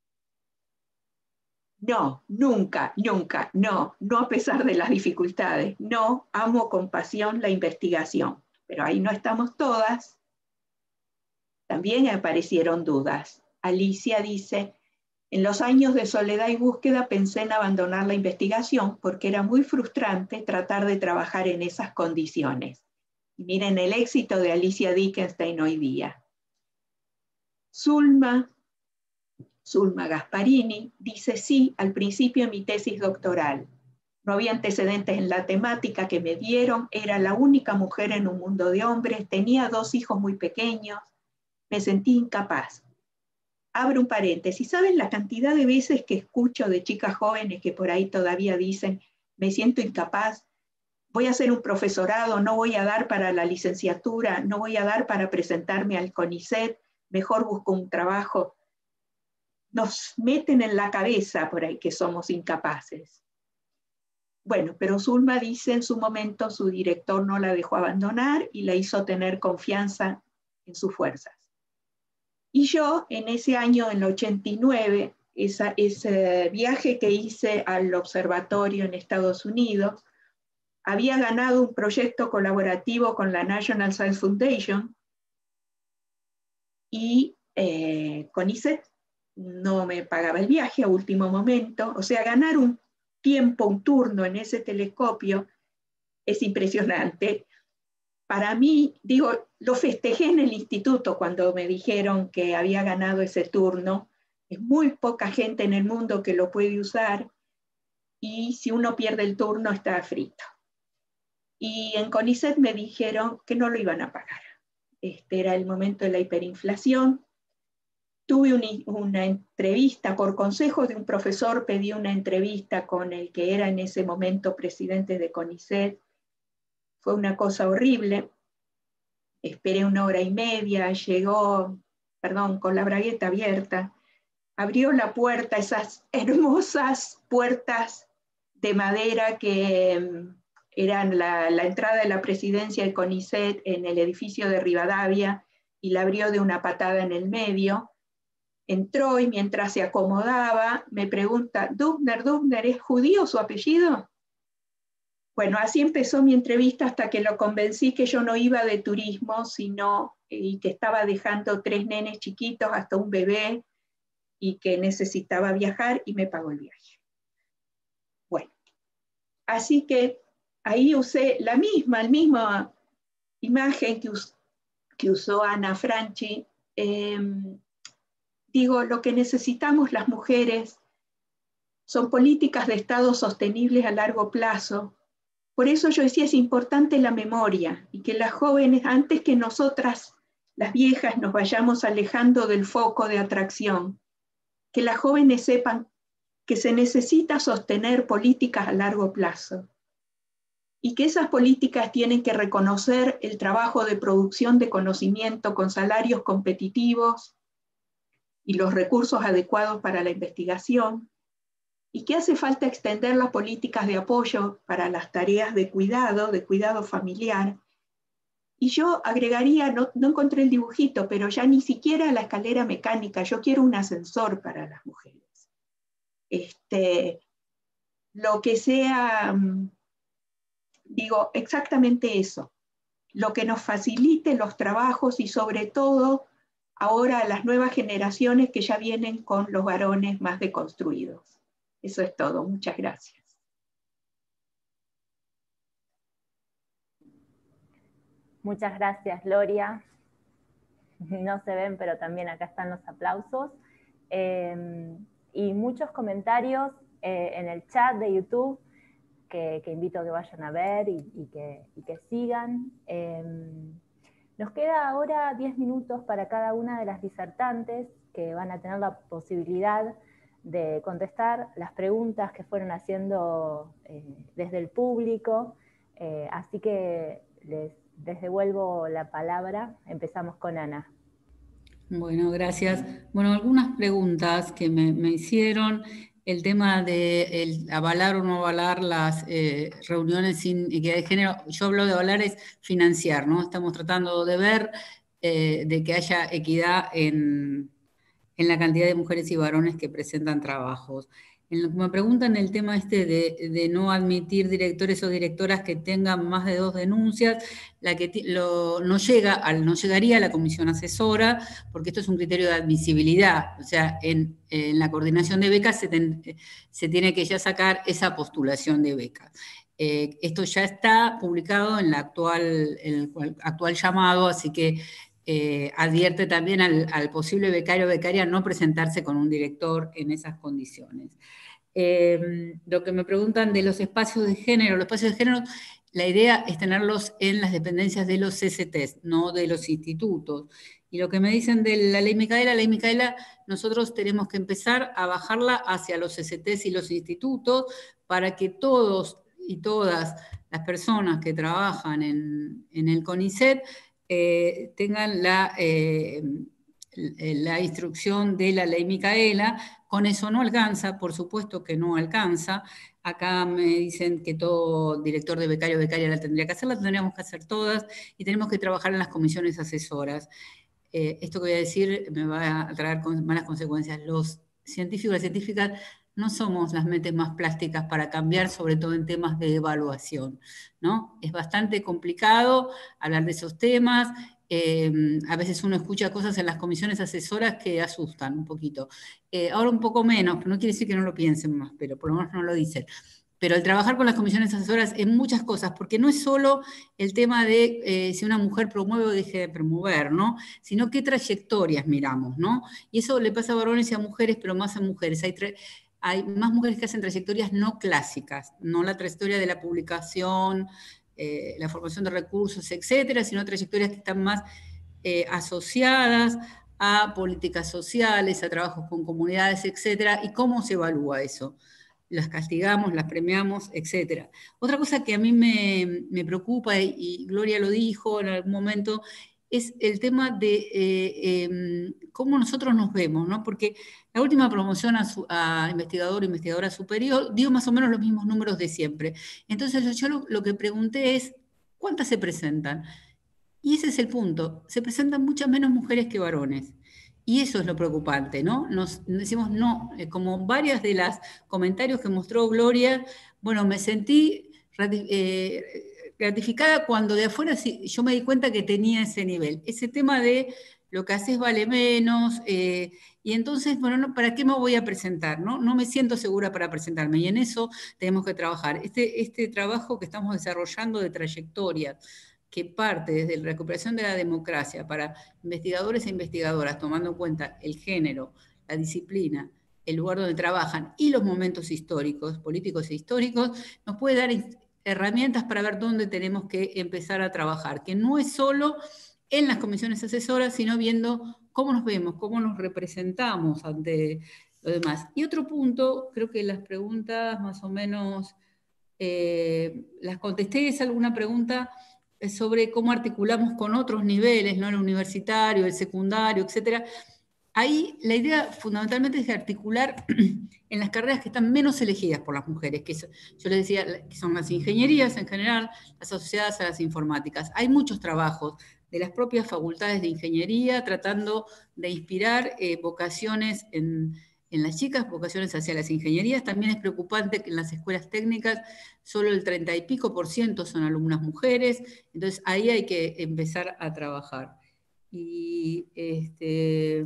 Speaker 10: No, nunca, nunca, no, no a pesar de las dificultades. No, amo con pasión la investigación. pero ahí no estamos todas, también aparecieron dudas. Alicia dice, en los años de soledad y búsqueda pensé en abandonar la investigación porque era muy frustrante tratar de trabajar en esas condiciones. Y miren el éxito de Alicia Dickenstein hoy día. Zulma, Zulma Gasparini dice, sí, al principio en mi tesis doctoral. No había antecedentes en la temática que me dieron, era la única mujer en un mundo de hombres, tenía dos hijos muy pequeños, me sentí incapaz. Abro un paréntesis, ¿saben la cantidad de veces que escucho de chicas jóvenes que por ahí todavía dicen, me siento incapaz, voy a hacer un profesorado, no voy a dar para la licenciatura, no voy a dar para presentarme al CONICET, mejor busco un trabajo? Nos meten en la cabeza por ahí que somos incapaces. Bueno, pero Zulma dice en su momento su director no la dejó abandonar y la hizo tener confianza en sus fuerzas. Y yo en ese año, en el ochenta y nueve, esa, ese viaje que hice al observatorio en Estados Unidos, había ganado un proyecto colaborativo con la National Science Foundation y eh, CONICET no me pagaba el viaje a último momento, o sea, ganar un tiempo, un turno en ese telescopio es impresionante. Para mí, digo, lo festejé en el instituto cuando me dijeron que había ganado ese turno. Es muy poca gente en el mundo que lo puede usar y si uno pierde el turno está frito. Y en CONICET me dijeron que no lo iban a pagar. Este era el momento de la hiperinflación. Tuve un, una entrevista, por consejo de un profesor, pedí una entrevista con el que era en ese momento presidente de CONICET. Fue una cosa horrible. Esperé una hora y media, llegó, perdón, con la bragueta abierta, abrió la puerta, esas hermosas puertas de madera que eran la, la entrada de la presidencia de CONICET en el edificio de Rivadavia, y la abrió de una patada en el medio. Entró y mientras se acomodaba me pregunta, ¿Dubner, Dubner, ¿es judío su apellido? Bueno, así empezó mi entrevista hasta que lo convencí que yo no iba de turismo, sino y que estaba dejando tres nenes chiquitos hasta un bebé y que necesitaba viajar y me pagó el viaje. Bueno, así que ahí usé la misma, la misma imagen que, us, que usó Ana Franchi. Eh, Digo, lo que necesitamos las mujeres son políticas de Estado sostenibles a largo plazo. Por eso yo decía, es importante la memoria y que las jóvenes, antes que nosotras, las viejas, nos vayamos alejando del foco de atracción, que las jóvenes sepan que se necesita sostener políticas a largo plazo y que esas políticas tienen que reconocer el trabajo de producción de conocimiento con salarios competitivos y los recursos adecuados para la investigación, y que hace falta extender las políticas de apoyo para las tareas de cuidado, de cuidado familiar. Y yo agregaría, no, no encontré el dibujito, pero ya ni siquiera la escalera mecánica, yo quiero un ascensor para las mujeres. Este, lo que sea, digo, exactamente eso, lo que nos facilite los trabajos y sobre todo ahora las nuevas generaciones que ya vienen con los varones más deconstruidos. Eso es todo. Muchas gracias.
Speaker 7: Muchas gracias, Gloria. No se ven, pero también acá están los aplausos. Eh, y muchos comentarios eh, en el chat de YouTube que, que invito a que vayan a ver y, y, que, y que sigan. Eh, Nos queda ahora diez minutos para cada una de las disertantes que van a tener la posibilidad de contestar las preguntas que fueron haciendo eh, desde el público. Eh, así que les, les devuelvo la palabra. Empezamos con Ana.
Speaker 8: Bueno, gracias. Bueno, algunas preguntas que me, me hicieron. El tema de el avalar o no avalar las eh, reuniones sin equidad de género, yo hablo de avalar es financiar, ¿no? Estamos tratando de ver eh, de que haya equidad en, en la cantidad de mujeres y varones que presentan trabajos. En lo que me preguntan el tema este de, de no admitir directores o directoras que tengan más de dos denuncias, la que lo, no, llega al, no llegaría a la comisión asesora, porque esto es un criterio de admisibilidad. O sea, en, en la coordinación de becas se, ten, se tiene que ya sacar esa postulación de becas. Eh, esto ya está publicado en, la actual, en el actual llamado, así que eh, advierte también al, al posible becario o becaria no presentarse con un director en esas condiciones. Eh, lo que me preguntan de los espacios de género, los espacios de género, la idea es tenerlos en las dependencias de los C C Ts, no de los institutos. Y lo que me dicen de la ley Micaela, la ley Micaela, nosotros tenemos que empezar a bajarla hacia los C C Ts y los institutos para que todos y todas las personas que trabajan en, en el CONICET eh, tengan la, eh, la instrucción de la ley Micaela. Con eso no alcanza, por supuesto que no alcanza. Acá me dicen que todo director de becario o becaria la tendría que hacer, la tendríamos que hacer todas y tenemos que trabajar en las comisiones asesoras. Eh, esto que voy a decir me va a traer con malas consecuencias. Los científicos y las científicas no somos las mentes más plásticas para cambiar, sobre todo en temas de evaluación, ¿no? Es bastante complicado hablar de esos temas. Eh, a veces uno escucha cosas en las comisiones asesoras que asustan un poquito. Eh, ahora un poco menos, pero no quiere decir que no lo piensen más, pero por lo menos no lo dicen. Pero el trabajar con las comisiones asesoras en muchas cosas, porque no es solo el tema de eh, si una mujer promueve o deje de promover, ¿no? Sino qué trayectorias miramos, ¿no? Y eso le pasa a varones y a mujeres, pero más a mujeres. Hay, hay más mujeres que hacen trayectorias no clásicas, no la trayectoria de la publicación, Eh, la formación de recursos, etcétera, sino trayectorias que están más eh, asociadas a políticas sociales, a trabajos con comunidades, etcétera, y cómo se evalúa eso. Las castigamos, las premiamos, etcétera. Otra cosa que a mí me, me preocupa, y, y Gloria lo dijo en algún momento, es el tema de eh, eh, cómo nosotros nos vemos, ¿no? Porque la última promoción a, su, a investigador o investigadora superior dio más o menos los mismos números de siempre. Entonces yo lo, lo que pregunté es, ¿cuántas se presentan? Y ese es el punto, se presentan muchas menos mujeres que varones. Y eso es lo preocupante, ¿no? Nos decimos, no, como varios de los comentarios que mostró Gloria, bueno, me sentí eh, gratificada cuando de afuera sí, yo me di cuenta que tenía ese nivel. Ese tema de lo que haces vale menos, eh, y entonces, bueno, no, ¿para qué me voy a presentar? ¿no? no me siento segura para presentarme, y en eso tenemos que trabajar. Este, este trabajo que estamos desarrollando de trayectoria, que parte desde la recuperación de la democracia para investigadores e investigadoras, tomando en cuenta el género, la disciplina, el lugar donde trabajan y los momentos históricos, políticos e históricos, nos puede dar herramientas para ver dónde tenemos que empezar a trabajar, que no es solo en las comisiones asesoras, sino viendo cómo nos vemos, cómo nos representamos ante lo demás. Y otro punto, creo que las preguntas más o menos eh, las contesté, es alguna pregunta sobre cómo articulamos con otros niveles, ¿no? El universitario, el secundario, etcétera. Ahí la idea fundamentalmente es de articular en las carreras que están menos elegidas por las mujeres, que yo les decía que son las ingenierías en general, las asociadas a las informáticas. Hay muchos trabajos de las propias facultades de ingeniería tratando de inspirar eh, vocaciones en, en las chicas, vocaciones hacia las ingenierías. También es preocupante que en las escuelas técnicas solo el treinta y pico por ciento son alumnas mujeres, entonces ahí hay que empezar a trabajar. Y este,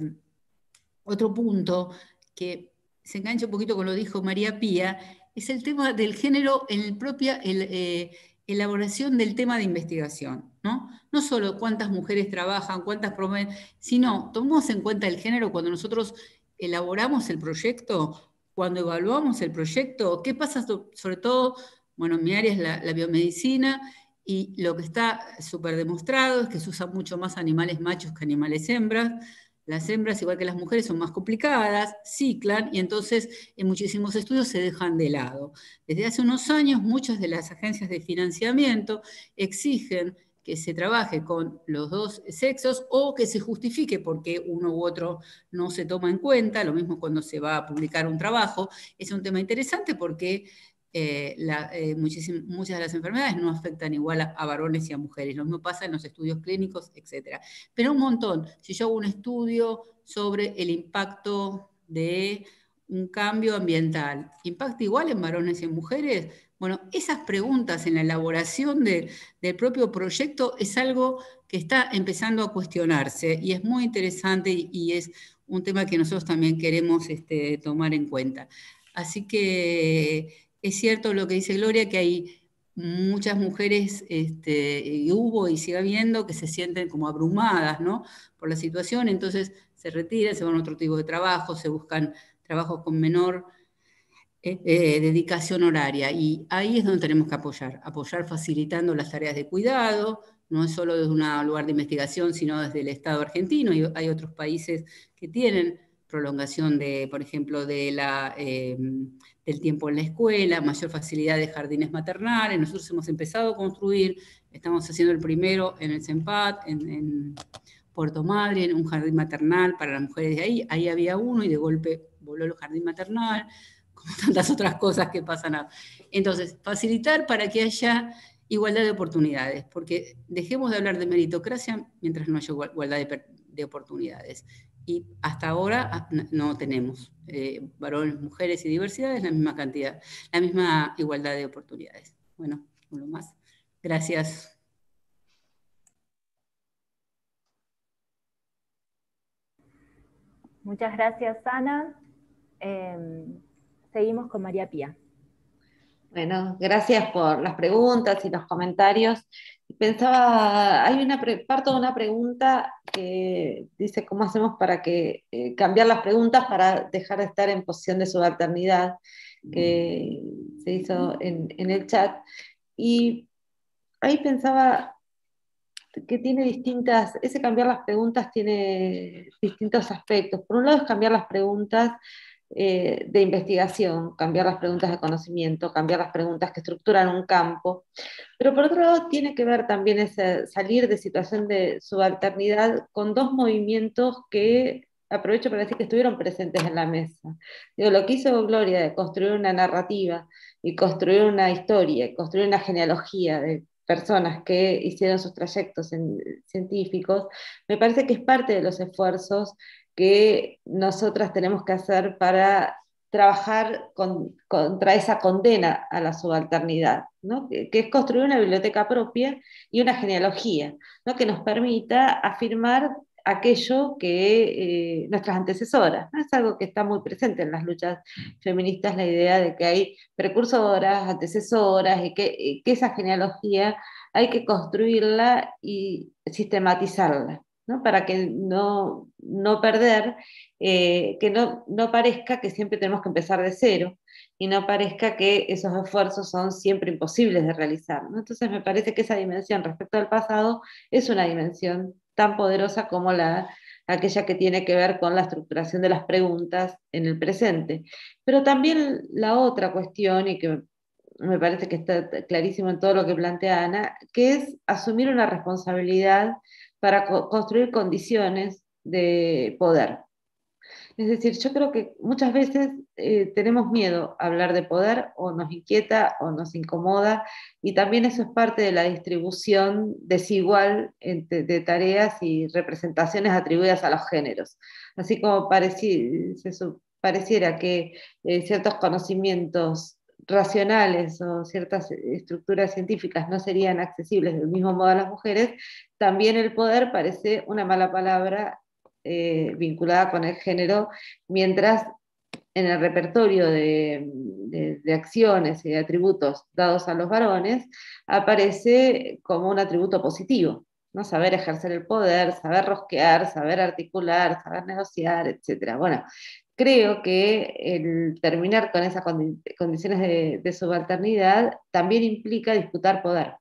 Speaker 8: otro punto que se engancha un poquito con lo que dijo María Pía, es el tema del género en la propia el, eh, elaboración del tema de investigación, ¿no? No solo cuántas mujeres trabajan, cuántas promueven, sino tomamos en cuenta el género cuando nosotros elaboramos el proyecto, cuando evaluamos el proyecto. ¿Qué pasa sobre todo? Bueno, mi área es la, la biomedicina, y lo que está súper demostrado es que se usan mucho más animales machos que animales hembras. Las hembras, igual que las mujeres, son más complicadas, ciclan, y entonces en muchísimos estudios se dejan de lado. Desde hace unos años, muchas de las agencias de financiamiento exigen que se trabaje con los dos sexos o que se justifique porque uno u otro no se toma en cuenta. Lo mismo cuando se va a publicar un trabajo. Es un tema interesante porque eh, la, eh, muchas de las enfermedades no afectan igual a, a varones y a mujeres. Lo mismo pasa en los estudios clínicos, etcétera. Pero un montón. Si yo hago un estudio sobre el impacto de un cambio ambiental impacta igual en varones y en mujeres? Bueno, esas preguntas en la elaboración de, del propio proyecto es algo que está empezando a cuestionarse y es muy interesante y, y es un tema que nosotros también queremos este, tomar en cuenta. Así que es cierto lo que dice Gloria, que hay muchas mujeres, este, y hubo y sigue habiendo, que se sienten como abrumadas, ¿no?, por la situación, entonces se retiran, se van a otro tipo de trabajo, se buscan trabajos con menor eh, eh, dedicación horaria, y ahí es donde tenemos que apoyar, apoyar facilitando las tareas de cuidado, no es solo desde un lugar de investigación, sino desde el Estado argentino, y hay otros países que tienen prolongación de, por ejemplo, de la, eh, del tiempo en la escuela, mayor facilidad de jardines maternales. Nosotros hemos empezado a construir, estamos haciendo el primero en el CEMPAT, en, en Puerto Madryn, un jardín maternal para las mujeres de ahí. Ahí había uno y de golpe voló el jardín maternal, como tantas otras cosas que pasan ahora. Entonces, facilitar para que haya igualdad de oportunidades, porque dejemos de hablar de meritocracia mientras no haya igualdad de, de oportunidades. Y hasta ahora no tenemos eh, varones, mujeres y diversidades la misma cantidad, la misma igualdad de oportunidades. Bueno, uno más. Gracias.
Speaker 7: Muchas gracias, Ana. Eh, seguimos con María Pía.
Speaker 9: Bueno, gracias por las preguntas y los comentarios. Pensaba, hay una, parto de una pregunta que dice cómo hacemos para que, eh, cambiar las preguntas para dejar de estar en posición de subalternidad, que se hizo en, en el chat. Y ahí pensaba que tiene distintas, ese cambiar las preguntas tiene distintos aspectos. Por un lado es cambiar las preguntas eh, de investigación, cambiar las preguntas de conocimiento, cambiar las preguntas que estructuran un campo, pero por otro lado tiene que ver también ese salir de situación de subalternidad con dos movimientos que aprovecho para decir que estuvieron presentes en la mesa. Digo, lo que hizo Gloria de construir una narrativa y construir una historia, y construir una genealogía de personas que hicieron sus trayectos en, científicos, me parece que es parte de los esfuerzos que nosotras tenemos que hacer para trabajar con, contra esa condena a la subalternidad, ¿no? que, que es construir una biblioteca propia y una genealogía, ¿no?, que nos permita afirmar aquello que eh, nuestras antecesoras, ¿no? Es algo que está muy presente en las luchas feministas, la idea de que hay precursoras, antecesoras, y que, que esa genealogía hay que construirla y sistematizarla, ¿no?, para que no, no perder, eh, que no, no parezca que siempre tenemos que empezar de cero, y no parezca que esos esfuerzos son siempre imposibles de realizar, ¿no? Entonces me parece que esa dimensión respecto al pasado es una dimensión tan poderosa como la, aquella que tiene que ver con la estructuración de las preguntas en el presente. Pero también la otra cuestión, y que me parece que está clarísimo en todo lo que plantea Ana, que es asumir una responsabilidad para co- construir condiciones de poder. Es decir, yo creo que muchas veces eh, tenemos miedo a hablar de poder, o nos inquieta o nos incomoda, y también eso es parte de la distribución desigual entre, de tareas y representaciones atribuidas a los géneros. Así como pareci, se, pareciera que eh, ciertos conocimientos racionales o ciertas estructuras científicas no serían accesibles del mismo modo a las mujeres, también el poder parece una mala palabra eh, vinculada con el género, mientras en el repertorio de, de, de acciones y de atributos dados a los varones aparece como un atributo positivo, ¿no? Saber ejercer el poder, saber rosquear, saber articular, saber negociar, etcétera. Bueno, creo que el terminar con esas condi condiciones de, de subalternidad también implica disputar poder.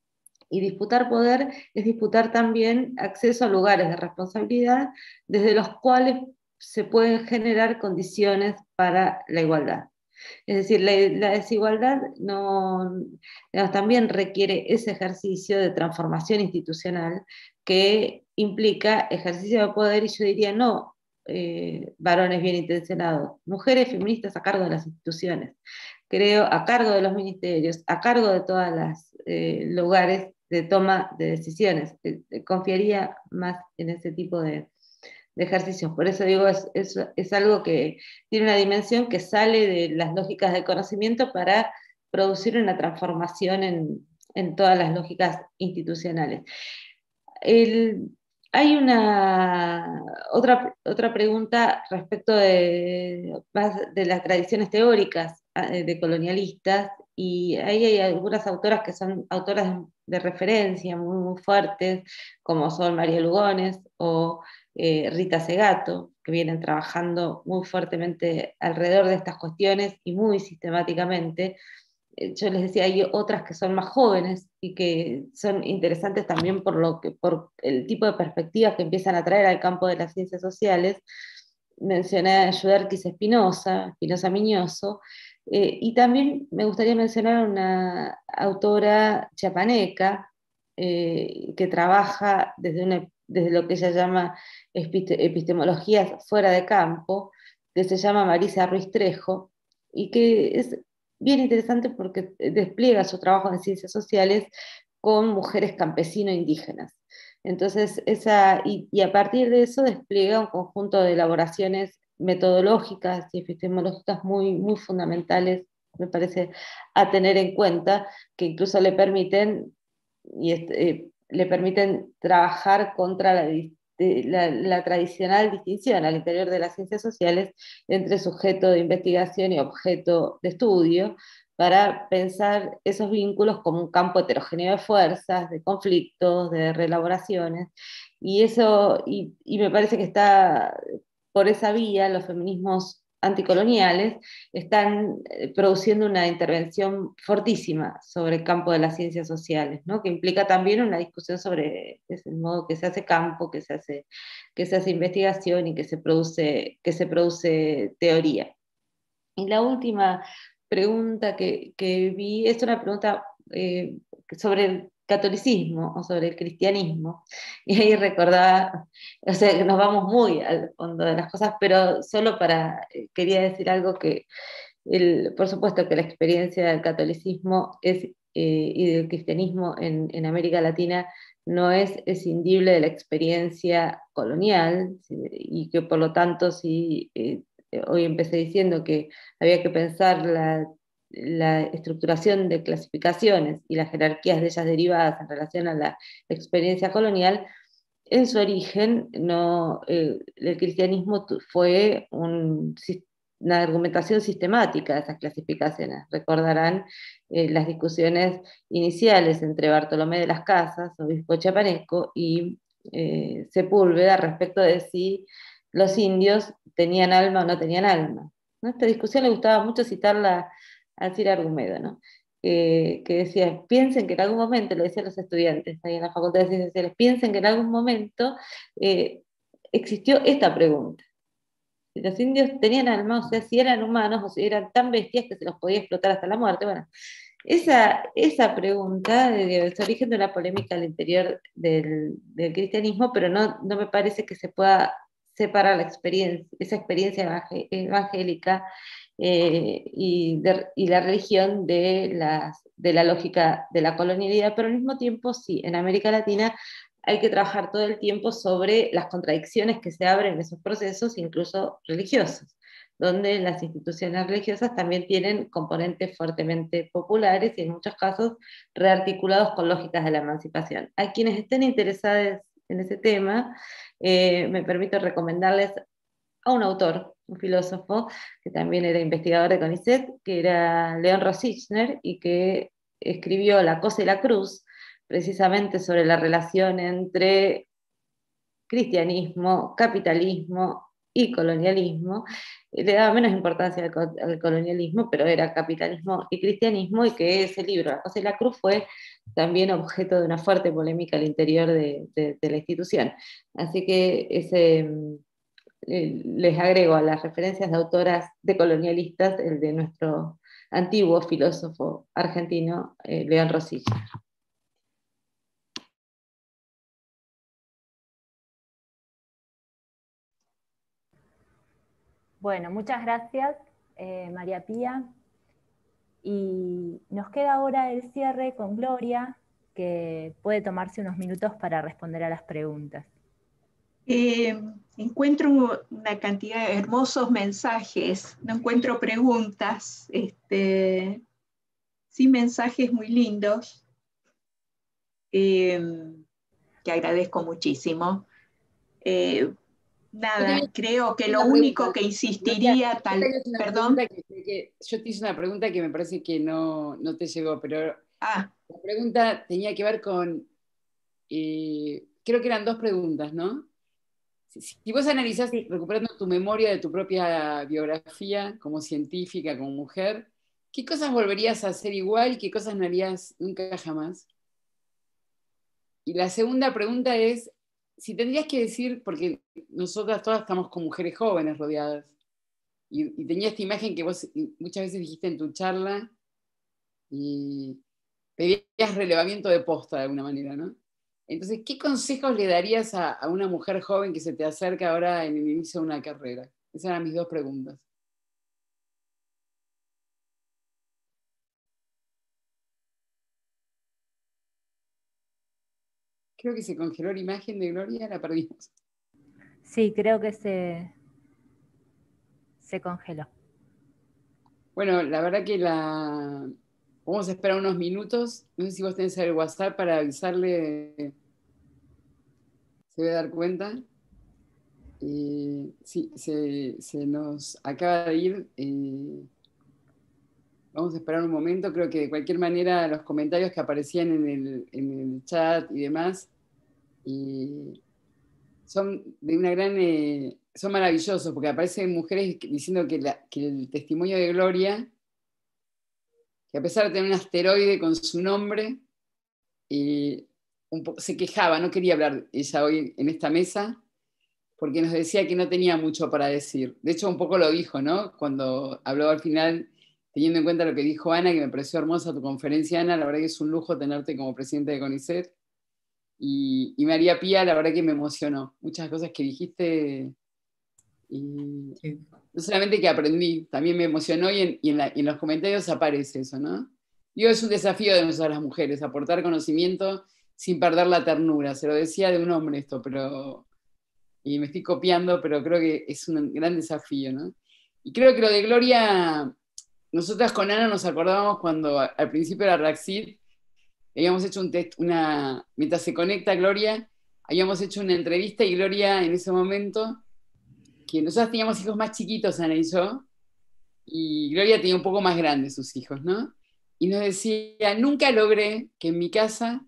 Speaker 9: Y disputar poder es disputar también acceso a lugares de responsabilidad desde los cuales se pueden generar condiciones para la igualdad. Es decir, la, la desigualdad no, digamos, también requiere ese ejercicio de transformación institucional que implica ejercicio de poder, y yo diría no eh, varones bien intencionados, mujeres feministas a cargo de las instituciones, creo, a cargo de los ministerios, a cargo de todos los eh, lugares de toma de decisiones. Eh, confiaría más en ese tipo de, de ejercicios. Por eso digo, es, es, es algo que tiene una dimensión que sale de las lógicas del conocimiento para producir una transformación en, en todas las lógicas institucionales. El, hay una otra, otra pregunta respecto de, de las tradiciones teóricas de colonialistas, y ahí hay algunas autoras que son autoras de referencia muy, muy fuertes, como son María Lugones o eh, Rita Segato, que vienen trabajando muy fuertemente alrededor de estas cuestiones y muy sistemáticamente. Yo les decía, hay otras que son más jóvenes y que son interesantes también por, lo que, por el tipo de perspectivas que empiezan a traer al campo de las ciencias sociales. Mencioné a Yuderquis Espinosa, Espinosa Miñoso, eh, y también me gustaría mencionar a una autora chiapaneca eh, que trabaja desde, una, desde lo que ella llama epistemologías fuera de campo, que se llama Marisa Ruiz Trejo, y que es bien interesante porque despliega su trabajo en ciencias sociales con mujeres campesino-indígenas. Entonces, esa, y, y a partir de eso despliega un conjunto de elaboraciones metodológicas y epistemológicas muy, muy fundamentales, me parece, a tener en cuenta, que incluso le permiten, y eh, le permiten trabajar contra la, la, la tradicional distinción al interior de las ciencias sociales entre sujeto de investigación y objeto de estudio, para pensar esos vínculos como un campo heterogéneo de fuerzas, de conflictos, de reelaboraciones, y eso, y, y me parece que está por esa vía, los feminismos anticoloniales están produciendo una intervención fortísima sobre el campo de las ciencias sociales, ¿no? Que implica también una discusión sobre el modo que se hace campo, que se hace, que se hace investigación y que se produce, que se produce teoría. Y la última pregunta que, que vi es una pregunta eh, sobre el catolicismo o sobre el cristianismo. Y ahí recordaba, o sea, que nos vamos muy al fondo de las cosas, pero solo para, eh, quería decir algo que, el, por supuesto que la experiencia del catolicismo es, eh, y del cristianismo en, en América Latina no es escindible de la experiencia colonial, y que por lo tanto sí... Eh, hoy empecé diciendo que había que pensar la, la estructuración de clasificaciones y las jerarquías de ellas derivadas en relación a la experiencia colonial. En su origen, no, eh, el cristianismo fue un, una argumentación sistemática de esas clasificaciones. Recordarán eh, las discusiones iniciales entre Bartolomé de las Casas, obispo chiapanesco, y eh, Sepúlveda respecto de si los indios tenían alma o no tenían alma, ¿no? Esta discusión le gustaba mucho citarla a Cira Argumedo, ¿no? Eh, que decía, piensen que en algún momento, lo decían los estudiantes ahí en la Facultad de Ciencias Sociales, piensen que en algún momento eh, existió esta pregunta. Si los indios tenían alma, o sea, si eran humanos o si eran tan bestias que se los podía explotar hasta la muerte. Bueno, esa, esa pregunta eh, es origen de una polémica al interior del, del cristianismo, pero no, no me parece que se pueda separar la experiencia, esa experiencia evangélica eh, y, de, y la religión de, las, de la lógica de la colonialidad, pero al mismo tiempo sí, en América Latina hay que trabajar todo el tiempo sobre las contradicciones que se abren en esos procesos, incluso religiosos, donde las instituciones religiosas también tienen componentes fuertemente populares y en muchos casos rearticulados con lógicas de la emancipación. A quienes estén interesados en ese tema, eh, me permito recomendarles a un autor, un filósofo, que también era investigador de CONICET, que era León Rosichner, y que escribió La Cosa y la Cruz, precisamente sobre la relación entre cristianismo, capitalismo y colonialismo. Le daba menos importancia al, al colonialismo, pero era capitalismo y cristianismo, y que ese libro, La Cosa y la Cruz, fue también objeto de una fuerte polémica al interior de, de, de la institución. Así que ese, les agrego a las referencias de autoras decolonialistas el de nuestro antiguo filósofo argentino, eh, León Rosichner.
Speaker 7: Bueno, muchas gracias, eh, María Pía. Y nos queda ahora el cierre con Gloria, que puede tomarse unos minutos para responder a las preguntas.
Speaker 10: Eh, encuentro una cantidad de hermosos mensajes, no encuentro preguntas, este, sí mensajes muy lindos, eh, que agradezco muchísimo. Eh, nada, creo que lo único que insistiría, tal, perdón.
Speaker 4: Que, que, yo te hice una pregunta que me parece que no, no te llegó, pero
Speaker 10: ah.
Speaker 4: la pregunta tenía que ver con, eh, creo que eran dos preguntas, ¿no? Si, si vos analizás, recuperando tu memoria de tu propia biografía como científica, como mujer, ¿qué cosas volverías a hacer igual y qué cosas no harías nunca jamás? Y la segunda pregunta es, si tendrías que decir, porque nosotras todas estamos con mujeres jóvenes rodeadas, y, y tenía esta imagen que vos muchas veces dijiste en tu charla, y pedías relevamiento de posta de alguna manera, ¿no? Entonces, ¿qué consejos le darías a, a una mujer joven que se te acerca ahora en el inicio de una carrera? Esas eran mis dos preguntas. Creo que se congeló la imagen de Gloria, la perdimos.
Speaker 7: Sí, creo que se, se congeló.
Speaker 4: Bueno, la verdad que la... Vamos a esperar unos minutos. No sé si vos tenés el WhatsApp para avisarle. Se debe dar cuenta. Eh, sí, se, se nos acaba de ir. Eh, vamos a esperar un momento. Creo que de cualquier manera los comentarios que aparecían en el, en el chat y demás y son de una gran... Eh, son maravillosos porque aparecen mujeres diciendo que, la, que el testimonio de Gloria, que a pesar de tener un asteroide con su nombre, eh, un poco, se quejaba, no quería hablar ella hoy en esta mesa, porque nos decía que no tenía mucho para decir. De hecho, un poco lo dijo, ¿no? Cuando habló al final, teniendo en cuenta lo que dijo Ana, que me pareció hermosa tu conferencia, Ana, la verdad que es un lujo tenerte como presidente de CONICET. Y, y María Pía, la verdad que me emocionó. Muchas cosas que dijiste, y sí. No solamente que aprendí, también me emocionó y en, y en, la, y en los comentarios aparece eso, ¿no? Digo, es un desafío de nosotras las mujeres, aportar conocimiento sin perder la ternura. Se lo decía de un hombre esto, pero... y me estoy copiando, pero creo que es un gran desafío, ¿no? Y creo que lo de Gloria, nosotras con Ana nos acordábamos cuando al principio de la Raxid habíamos hecho un test, una, mientras se conecta Gloria, habíamos hecho una entrevista y Gloria en ese momento, que nosotras teníamos hijos más chiquitos, Ana y yo, y Gloria tenía un poco más grandes sus hijos, ¿no? Y nos decía, nunca logré que en mi casa,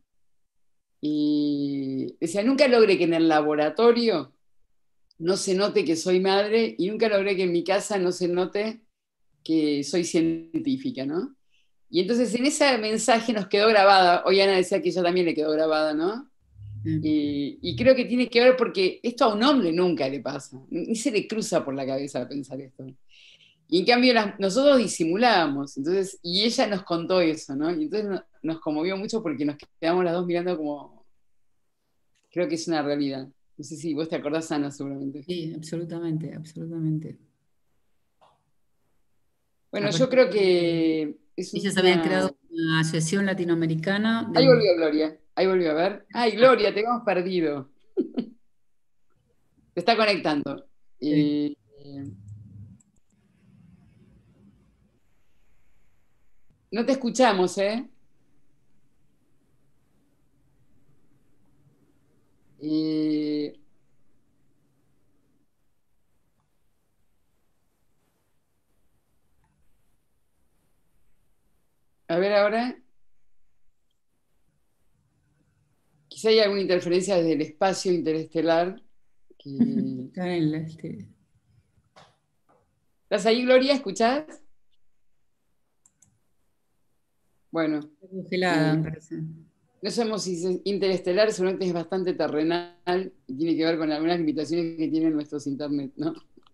Speaker 4: y decía, nunca logré que en el laboratorio no se note que soy madre y nunca logré que en mi casa no se note que soy científica, ¿no? Y entonces en ese mensaje nos quedó grabada, hoy Ana decía que ella también le quedó grabada, ¿no? Mm. Y, y creo que tiene que ver porque esto a un hombre nunca le pasa, ni se le cruza por la cabeza pensar esto. Y en cambio las, nosotros disimulábamos, entonces, y ella nos contó eso, ¿no? Y entonces nos, nos conmovió mucho porque nos quedamos las dos mirando como, creo que es una realidad. No sé si vos te acordás, Ana, seguramente.
Speaker 8: Sí, absolutamente, absolutamente.
Speaker 4: Bueno, Aparte, yo creo que...
Speaker 8: Es ellas una... habían creado una asociación latinoamericana.
Speaker 4: De... Ahí volvió Gloria, ahí volvió a ver. Ay, Gloria, te hemos perdido. Te está conectando. Sí. Eh... No te escuchamos, ¿eh? Eh... A ver ahora. Quizá hay alguna interferencia desde el espacio interestelar. Que...
Speaker 8: Está en la, este...
Speaker 4: ¿Estás ahí, Gloria? ¿Escuchás? Bueno.
Speaker 8: Congelada,
Speaker 4: eh,
Speaker 8: me parece.
Speaker 4: No sabemos si es interestelar, seguramente es bastante terrenal y tiene que ver con algunas limitaciones que tienen nuestros internet, ¿no?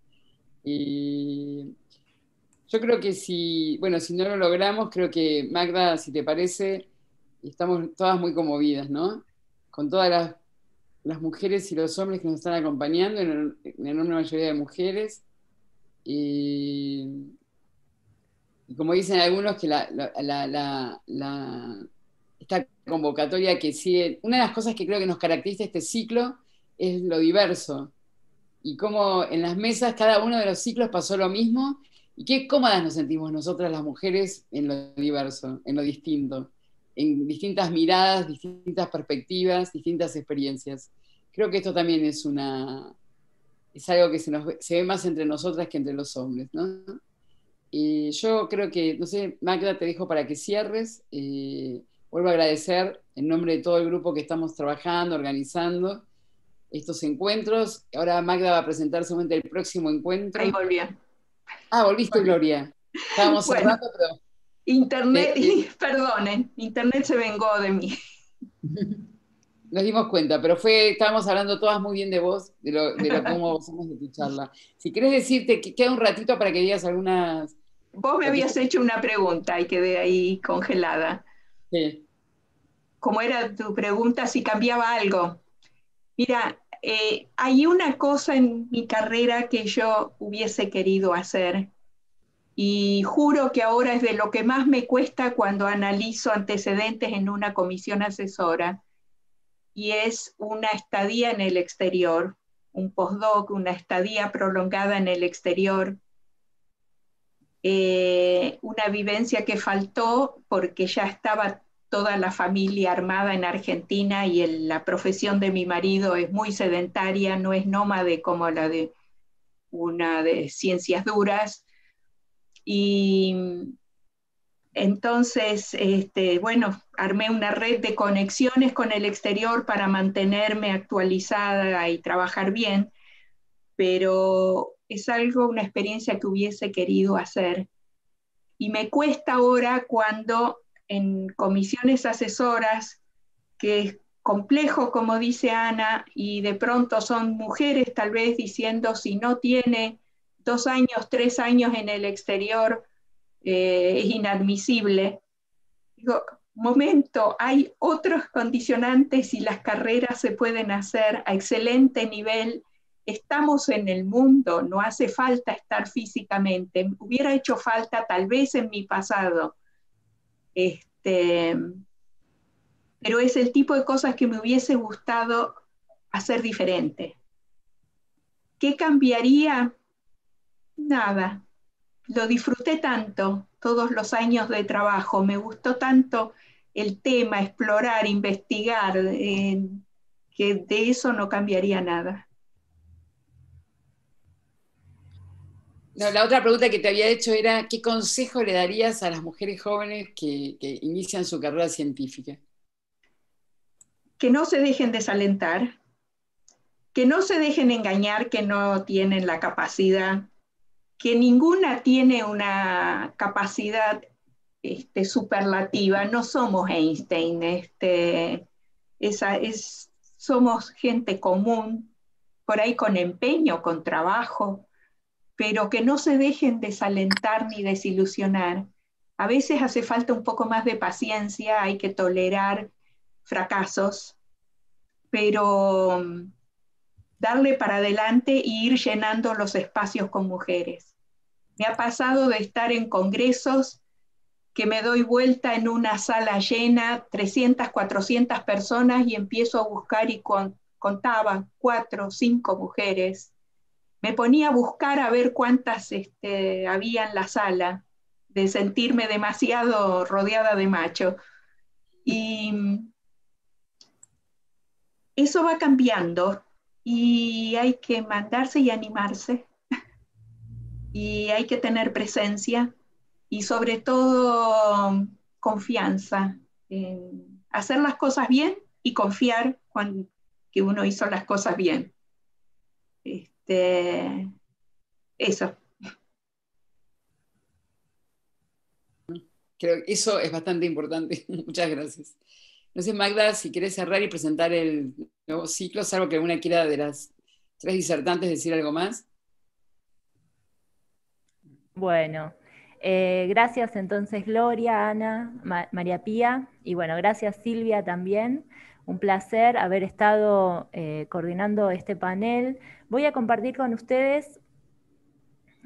Speaker 4: Y yo creo que si, bueno, si no lo logramos, creo que Magda, si te parece, estamos todas muy conmovidas, ¿no? Con todas las, las mujeres y los hombres que nos están acompañando, en una enorme mayoría de mujeres. Y, y como dicen algunos, que la, la, la, la, la esta convocatoria que sigue, una de las cosas que creo que nos caracteriza este ciclo es lo diverso. Y cómo en las mesas cada uno de los ciclos pasó lo mismo, y qué cómodas nos sentimos nosotras las mujeres en lo diverso, en lo distinto, en distintas miradas, distintas perspectivas, distintas experiencias. Creo que esto también es una es algo que se, nos, se ve más entre nosotras que entre los hombres, ¿no? Y yo creo que, no sé, Magda, te dejo para que cierres. Eh, vuelvo a agradecer en nombre de todo el grupo que estamos trabajando, organizando estos encuentros. Ahora Magda va a presentar seguramente el próximo encuentro.
Speaker 10: Ahí volví.
Speaker 4: Ah, volviste,
Speaker 10: Volví.
Speaker 4: Gloria. Estábamos
Speaker 10: Bueno,
Speaker 4: cerrando, pero...
Speaker 10: Internet,
Speaker 4: Eh,
Speaker 10: perdonen, Internet se vengó de mí.
Speaker 4: Nos dimos cuenta, pero fue, estábamos hablando todas muy bien de vos, de lo, de lo cómo somos de tu charla. Si querés decirte, que queda un ratito para que digas algunas...
Speaker 10: Vos me habías hecho una pregunta y quedé ahí congelada.
Speaker 4: Sí.
Speaker 10: ¿Cómo era tu pregunta? Si cambiaba algo. Mira, eh, hay una cosa en mi carrera que yo hubiese querido hacer y juro que ahora es de lo que más me cuesta cuando analizo antecedentes en una comisión asesora, y es una estadía en el exterior, un postdoc, una estadía prolongada en el exterior, eh, una vivencia que faltó porque ya estaba toda la familia armada en Argentina y el, la profesión de mi marido es muy sedentaria, no es nómade como la de una de ciencias duras. Y entonces, este, bueno, armé una red de conexiones con el exterior para mantenerme actualizada y trabajar bien, pero es algo, una experiencia que hubiese querido hacer. Y me cuesta ahora cuando en comisiones asesoras, que es complejo, como dice Ana, y de pronto son mujeres tal vez diciendo si no tiene dos años, tres años en el exterior, eh, es inadmisible. Digo, momento, hay otros condicionantes y las carreras se pueden hacer a excelente nivel. Estamos en el mundo, no hace falta estar físicamente. Hubiera hecho falta tal vez en mi pasado. Este, pero es el tipo de cosas que me hubiese gustado hacer diferente. ¿Qué cambiaría? Nada. Lo disfruté tanto, todos los años de trabajo, me gustó tanto el tema, explorar, investigar, eh, que de eso no cambiaría nada.
Speaker 4: No, la otra pregunta que te había hecho era, ¿qué consejo le darías a las mujeres jóvenes que, que inician su carrera científica?
Speaker 10: Que no se dejen desalentar, que no se dejen engañar, que no tienen la capacidad, que ninguna tiene una capacidad este, superlativa, no somos Einstein, este, esa es, somos gente común, por ahí con empeño, con trabajo, pero que no se dejen desalentar ni desilusionar. A veces hace falta un poco más de paciencia, hay que tolerar fracasos, pero darle para adelante e ir llenando los espacios con mujeres. Me ha pasado de estar en congresos que me doy vuelta en una sala llena, trescientas, cuatrocientas personas, y empiezo a buscar y con, contaba cuatro, cinco mujeres. Me ponía a buscar a ver cuántas este, había en la sala, de sentirme demasiado rodeada de machos. Y eso va cambiando y hay que mandarse y animarse. Y hay que tener presencia y sobre todo confianza, en hacer las cosas bien y confiar cuando, que uno hizo las cosas bien. Este, eso.
Speaker 4: Creo que eso es bastante importante. Muchas gracias. No sé, Magda, si querés cerrar y presentar el nuevo ciclo, salvo que alguna quiera de las tres disertantes decir algo más.
Speaker 7: Bueno, eh, gracias entonces Gloria, Ana, Ma María Pía, y bueno, gracias Silvia también. Un placer haber estado eh, coordinando este panel. Voy a compartir con ustedes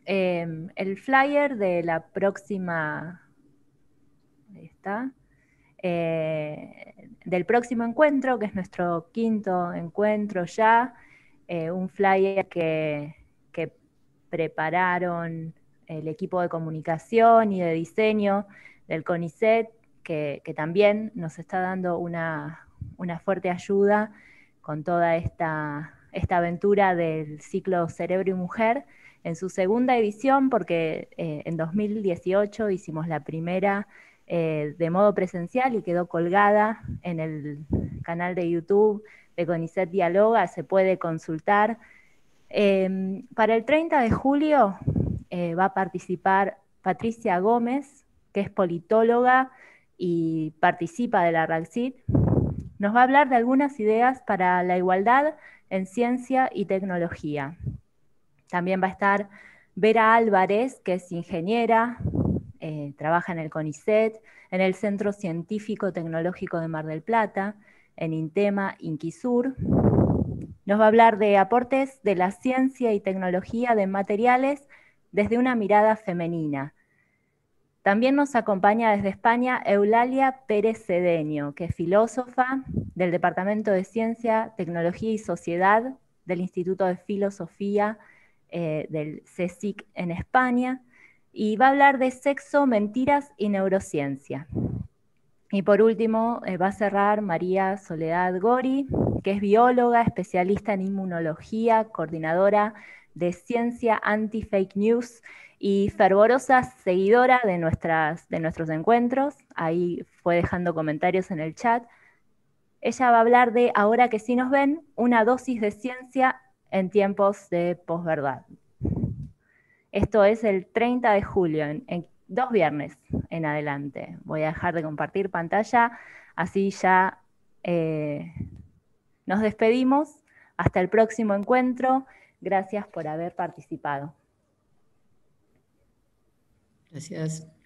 Speaker 7: eh, el flyer de la próxima, ahí está, eh, del próximo encuentro, que es nuestro quinto encuentro ya, eh, un flyer que, que prepararon el equipo de comunicación y de diseño del CONICET, que, que también nos está dando una, una fuerte ayuda con toda esta, esta aventura del ciclo Cerebro y Mujer, en su segunda edición, porque eh, en dos mil dieciocho hicimos la primera eh, de modo presencial y quedó colgada en el canal de YouTube de CONICET Dialoga, se puede consultar. Eh, para el treinta de julio eh, va a participar Patricia Gómez, que es politóloga y participa de la RACCIT. Nos va a hablar de algunas ideas para la igualdad en ciencia y tecnología. También va a estar Vera Álvarez, que es ingeniera, eh, trabaja en el CONICET, en el Centro Científico Tecnológico de Mar del Plata, en INTEMA, Inquisur. Nos va a hablar de aportes de la ciencia y tecnología de materiales desde una mirada femenina. También nos acompaña desde España Eulalia Pérez Cedeño, que es filósofa del Departamento de Ciencia, Tecnología y Sociedad del Instituto de Filosofía eh, del CSIC en España, y va a hablar de sexo, mentiras y neurociencia. Y por último, eh, va a cerrar María Soledad Gori, que es bióloga, especialista en inmunología, coordinadora de Ciencia Anti-Fake News y fervorosa seguidora de, nuestras, de nuestros encuentros. Ahí fue dejando comentarios en el chat. Ella va a hablar de Ahora que sí nos ven, una dosis de ciencia en tiempos de posverdad. Esto es el treinta de julio, en, en dos viernes en adelante. Voy a dejar de compartir pantalla, así ya eh, nos despedimos. Hasta el próximo encuentro. Gracias por haber participado.
Speaker 8: Gracias.